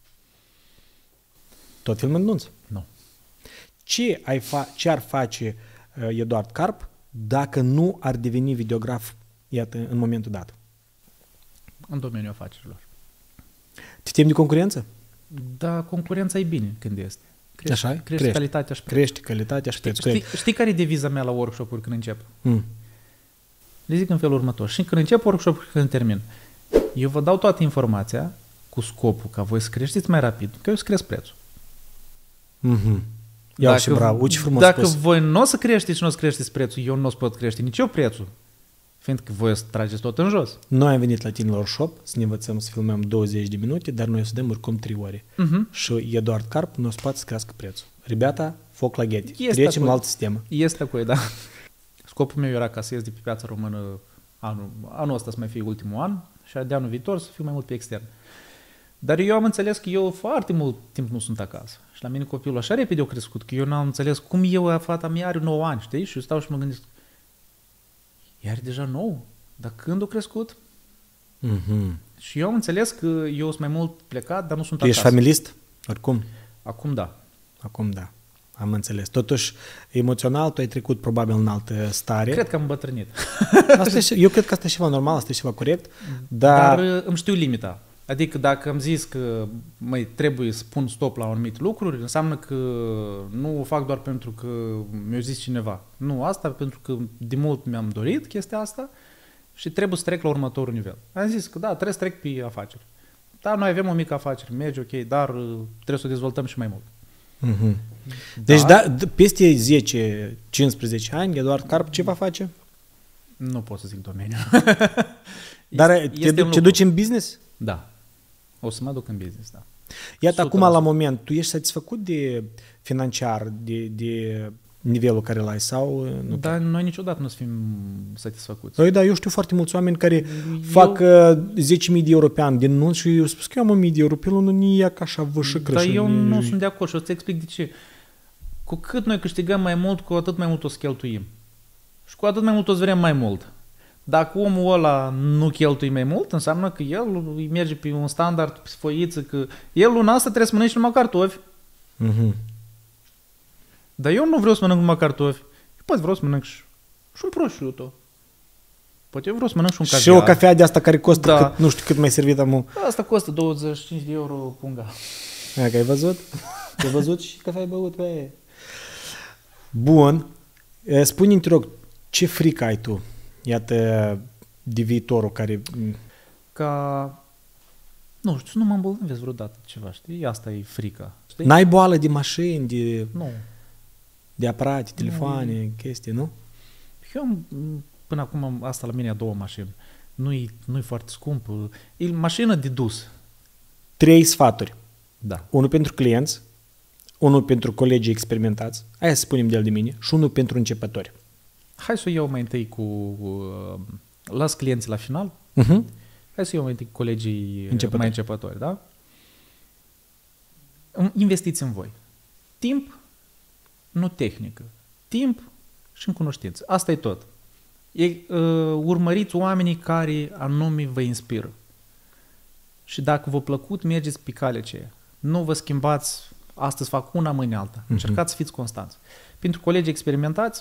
Tot filmând nunți. Nu. Ce ar face Eduard Carp dacă nu ar deveni videograf, iată, în momentul dat? În domeniul afacerilor. Te temi de concurență? Da, concurența e bine când este. Crește Calitatea și Crește calitatea și prețul. Știi care e deviza mea la workshop-uri când încep? Le zic în felul următor. Și când încep workshop-uri și când termin, eu vă dau toată informația cu scopul ca voi să creșteți mai rapid, că eu să cresc prețul. Iau și bravo, uite frumos dacă spus. voi nu o să creșteți și nu o să creșteți prețul, eu nu o să pot crește nici eu prețul. Fiindcă voi o să trageți tot în jos. Noi am venit la tine la workshop să ne învățăm să filmăm 20 de minute, dar noi o să dăm oricum 3 ore. Și Eduard Carp nu o să poate să crească prețul. Ребята, foc la ghete. Trecem la altă sistemă. Este acolo, da. Scopul meu era ca să ies de pe piața română anul ăsta să mai fie ultimul an și de anul viitor să fiu mai mult pe extern. Dar eu am înțeles că eu foarte mult timp nu sunt acasă. Și la mine copilul așa repede a crescut, că eu n-am înțeles cum eu, fata mea are 9 ani, știi? Și eu stau și mă gândesc, ea are deja 9? Dar când a crescut? Și eu am înțeles că eu sunt mai mult plecat, dar nu sunt tu acasă. Ești familist? Oricum? Acum da. Acum da. Am înțeles. Totuși, emoțional, tu ai trecut probabil în altă stare. Cred că am îmbătrânit. Eu cred că asta e ceva normal, asta e ceva corect. Dar îmi știu limita. Adică dacă am zis că trebuie să pun stop la anumite lucruri, înseamnă că nu o fac doar pentru că mi-a zis cineva. Nu, asta pentru că de mult mi-am dorit chestia asta și trebuie să trec la următorul nivel. Am zis că da, trebuie să trec pe afaceri. Da, noi avem o mică afacere, merge ok, dar trebuie să o dezvoltăm și mai mult. Deci peste 10-15 ani, Eduard Carp ce va face? Nu pot să zic domeniul. Dar te duci în business? Da. O să mă duc în business, da. Iată, acum la moment, tu ești satisfăcut de financiar, de nivelul care l-ai sau nu? Dar noi niciodată nu fim satisfăcuți. Păi da, eu știu foarte mulți oameni care fac 10.000 de euro pe an din nunți și eu spun că eu am 1.000 de euro pe lună, nu ia ca așa vâșă crășă. Dar eu nu sunt de acord și o să-ți explic de ce. Cu cât noi câștigăm mai mult, cu atât mai mult o să cheltuim. Și cu atât mai mult o să vrem mai mult. Dacă omul ăla nu cheltuie mai mult, înseamnă că el îi merge pe un standard, pe foiță, că el luna asta trebuie să mănânci numai cartofi. Dar eu nu vreau să mănânc numai cartofi. Eu poate vreau să mănânc și un prosciutto. Poate eu vreau să mănânc și un caviar. Și o cafea de asta care costă, nu știu cât mai servit am. Asta costă 25 de euro punga. Ai văzut? Ai văzut și cafea ai băut? Bă. Bun. Spune-mi, te rog, ce frică ai tu? Iată, de viitorul care... Ca... Nu știu, nu mă îmbolnăvesc vreodată ceva, știi? Asta e frica. Știi? N-ai boală de mașini, de... Nu. De aparate, telefoane, chestii, nu? Eu am, până acum, asta la mine a 2 mașini. Nu-i foarte scump. E mașină de dus. 3 sfaturi. Da. Unul pentru clienți, unul pentru colegii experimentați, aia să spunem de-al de mine, și unul pentru începători. Hai să o iau mai întâi cu... las clienții la final. Hai să iau mai întâi cu colegii mai începători, da? Investiți în voi. Timp, nu tehnică. Timp și în cunoștință. Asta e tot. Urmăriți oamenii care anume vă inspiră. Și dacă v-a plăcut, mergeți pe calea aceea. Nu vă schimbați, astăzi fac una, mâine alta. Încercați să fiți constanți. Pentru colegii experimentați,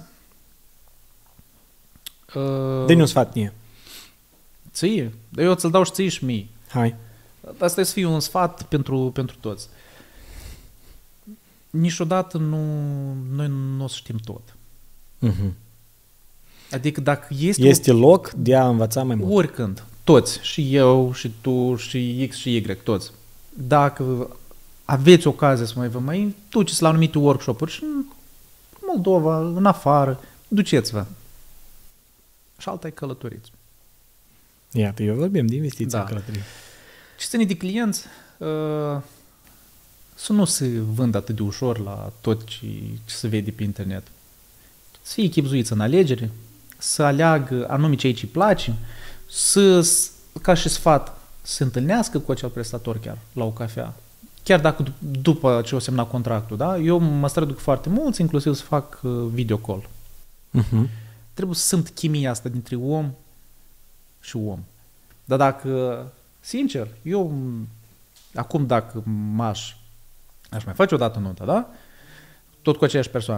dă-ne un sfat mie. Ție? Dar eu ți-l dau și ție și mie. Hai. Asta să fie un sfat pentru toți. Niciodată noi nu o să știm tot. Adică dacă este loc de a învăța mai mult. Oricând. Toți. Și eu, și tu, și X, și Y. Toți. Dacă aveți ocazia să mai duceți la anumite workshop-uri și în Moldova, în afară, duceți-vă. Și alta e călătoriți. Iată, eu vorbim de investiții în călătorie. Ce ține de clienți, să nu se vândă atât de ușor la tot ce se vede pe internet. Să fie chibzuiți în alegere, să aleagă anume ce îi place, ca și sfat, să se întâlnească cu acel prestator chiar la o cafea. Chiar dacă după ce o semna contractul, da? Eu mă străduc foarte mulți, inclusiv să fac video call. Trebuie să simt chimia asta dintre om și om. Dar dacă, sincer, eu acum dacă aș mai face o dată nuntă, da? Tot cu aceeași persoană.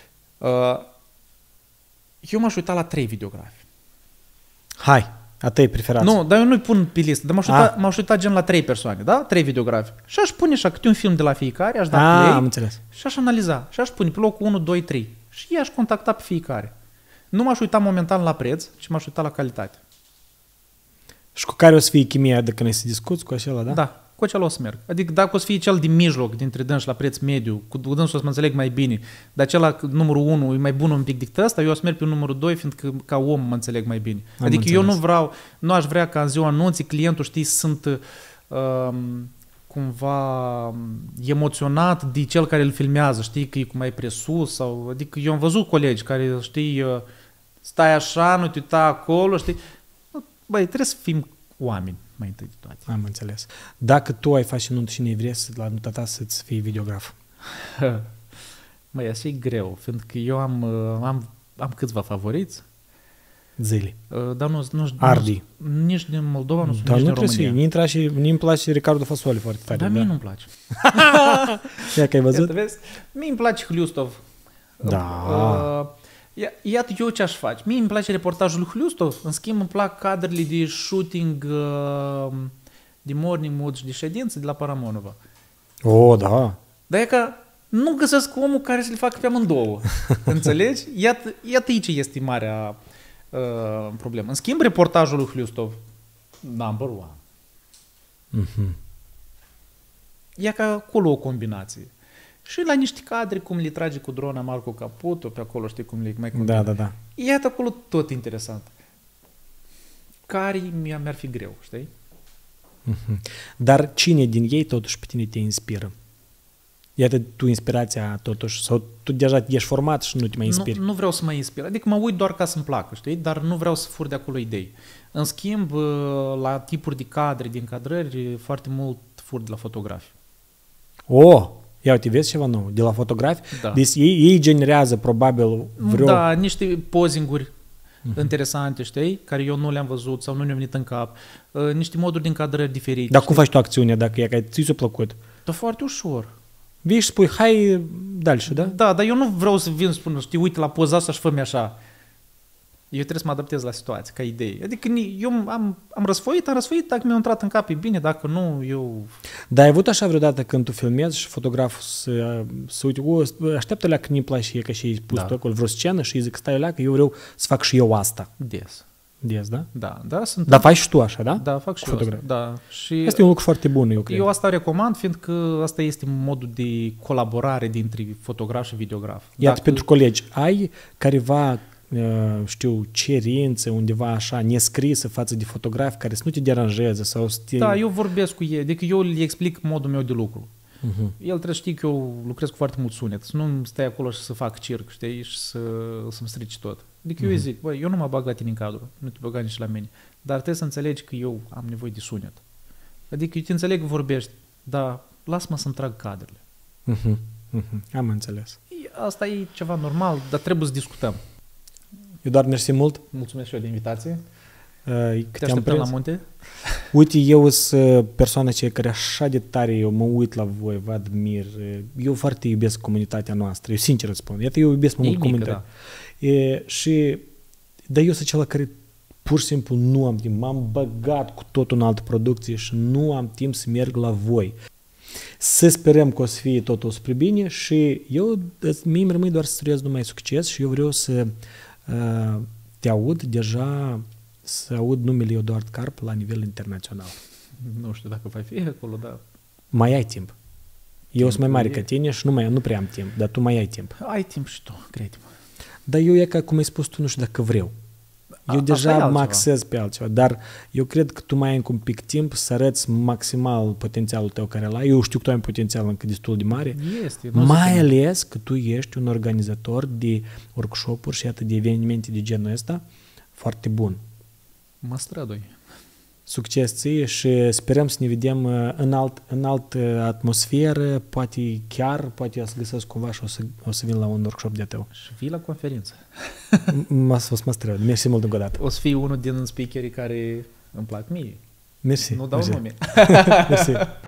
Eu m-aș uita la 3 videografi. Hai, a tăi preferați. Nu, dar eu nu-i pun pe listă, dar m-aș uita gen la 3 persoane, da? 3 videografi. Și aș pune așa câte un film de la fiecare, aș da play am înțeles. Și aș analiza. Și aș pune pe locul 1, 2, 3. Și i-aș contacta pe fiecare. Nu m-aș uita momentan la preț, ci m-aș uita la calitate. Și cu care o să fie chimia de când să discuți cu acela, da? Da, cu acela o să merg. Adică dacă o să fie cel din mijloc, dintre dânsi la preț mediu, cu dânsul o să mă înțeleg mai bine, dar acela numărul 1 e mai bun un pic decât ăsta, eu o să merg pe numărul 2, fiindcă ca om mă înțeleg mai bine. Adică eu nu aș vrea ca în ziua anunții clientul, știi, sunt cumva emoționat de cel care îl filmează, știi, că e cu mai presus, sau, adică eu am văzut colegi care, știi, stai așa, nu te uita acolo, știi, băi, trebuie să fim oameni mai întâi de toate. Am înțeles. Dacă tu ai face nuntă și ne-ai vrea la nunta ta să-ți fii videograf? Măi, așa e greu, fiindcă eu am câțiva favoriți. Zile. Dar nu Ardi. Nici din Moldova, nu sunt, dar nici nu din România. Intra și mi-mi place Ricardo Fasole foarte tare. Dar mie nu-mi place. Ia că ai văzut? Mie îmi place Hliustov. Da. Iată eu ce aș face. Mie îmi place reportajul lui Hliustov, în schimb îmi plac cadrele de shooting de morning mood și de ședință de la Paramonova. Da. Dar e că nu găsesc omul care să le facă pe amândouă. Înțelegi? Iată aici este marea problemă. În schimb, reportajul lui Hliustov, number one. E ca acolo o combinație. Și la niște cadre, cum le trage cu drona Marco Caputo, pe acolo, știi, cum le mai combina. Da. Iată acolo tot interesant. Care mi-ar fi greu, știi? Dar cine din ei totuși pe tine te inspiră? Iată tu inspirația totuși, sau tu deja ești format și nu te mai inspiri? Nu vreau să mă inspir, adică mă uit doar ca să-mi placă, știi? Dar nu vreau să fur de acolo idei. În schimb, la tipuri de cadre, de încadrări, foarte mult fur de la fotografi. Ia uite, vezi ceva nou, de la fotografi? Da. Deci ei generează probabil vreo... Da, niște posinguri interesante, știi? Care eu nu le-am văzut sau nu le-am venit în cap. Niște moduri de încadrări diferite. Dar cum faci tu acțiunea dacă e că ți-a plăcut? Da, foarte ușor. Vii și spui, hai, dalșă, da? Da, dar eu nu vreau să vin să spun, știi, uite la poza asta și fă-mi așa. Eu trebuie să mă adaptez la situație, ca idee. Adică eu am răsfoit, dacă mi-a intrat în cap, e bine, dacă nu, eu... Dar ai avut așa vreodată când tu filmezi și fotograful să uite, așteaptă-le că nu-i place că și-ai pus tu acolo vreo scenă și îi zic, stai alea că eu vreau să fac și eu asta. Des, da? Da. Dar faci și tu așa, da? Da, fac și eu asta. Da. Și este un lucru foarte bun, eu cred. Eu asta recomand, fiindcă asta este modul de colaborare dintre fotograf și videograf. Iată, pentru colegi, ai careva, știu, cerințe undeva așa nescrisă față de fotografi care să nu te deranjeze sau să te... Da, eu vorbesc cu ei, adică eu le explic modul meu de lucru. El trebuie să știi că eu lucrez cu foarte mult sunet, să nu stai acolo și să fac circ, știi, și să-mi strici tot. Adică eu îi zic, băi, eu nu mă bag la tine în cadru, nu te băga nici la mine, dar trebuie să înțelegi că eu am nevoie de sunet. Adică eu te înțeleg că vorbești, dar lasă-mă să-mi trag cadrele. Am înțeles. Asta e ceva normal, dar trebuie să discutăm. Eu doar mersi mult. Mulțumesc și eu de invitație. Te așteptăm la munte. Uite, eu sunt persoana aceea care așa de tare eu mă uit la voi, vă admir. Eu foarte iubesc comunitatea noastră, eu sincer îți spun. Iată, eu iubesc mult comunitatea. Dar eu sunt cel care pur și simplu nu am timp. M-am băgat cu totul în altă producție și nu am timp să merg la voi. Să sperăm că o să fie totul spre bine și mie îmi rămâne doar să trăiesc numai succes și eu vreau să te aud deja, să aud numele Eduard Carp la nivel internațional. Nu știu dacă va fi acolo, dar... Mai ai timp. Eu sunt mai mare ca tine și nu prea am timp, dar tu mai ai timp. Ai timp și tu, crede-mă. Dar eu e ca, cum ai spus tu, nu știu dacă vreau. Eu deja mă axez pe altceva, dar eu cred că tu mai ai încă un pic timp să arăți maximal potențialul tău care l-ai. Eu știu că tu ai un potențial încă destul de mare. Este. Mai ales că tu ești un organizator de workshop-uri și de evenimente de genul ăsta foarte bun. Mă strădui. Succes ție și sperăm să ne vedem în altă atmosferă, poate o să găsesc cumva și o să vin la un workshop de tău. Și vii la conferință. O să mă străd. Mersi mult încă o dată. O să fii unul din speakerii care îmi plac mie. Mersi. Nu dau nume. Mersi.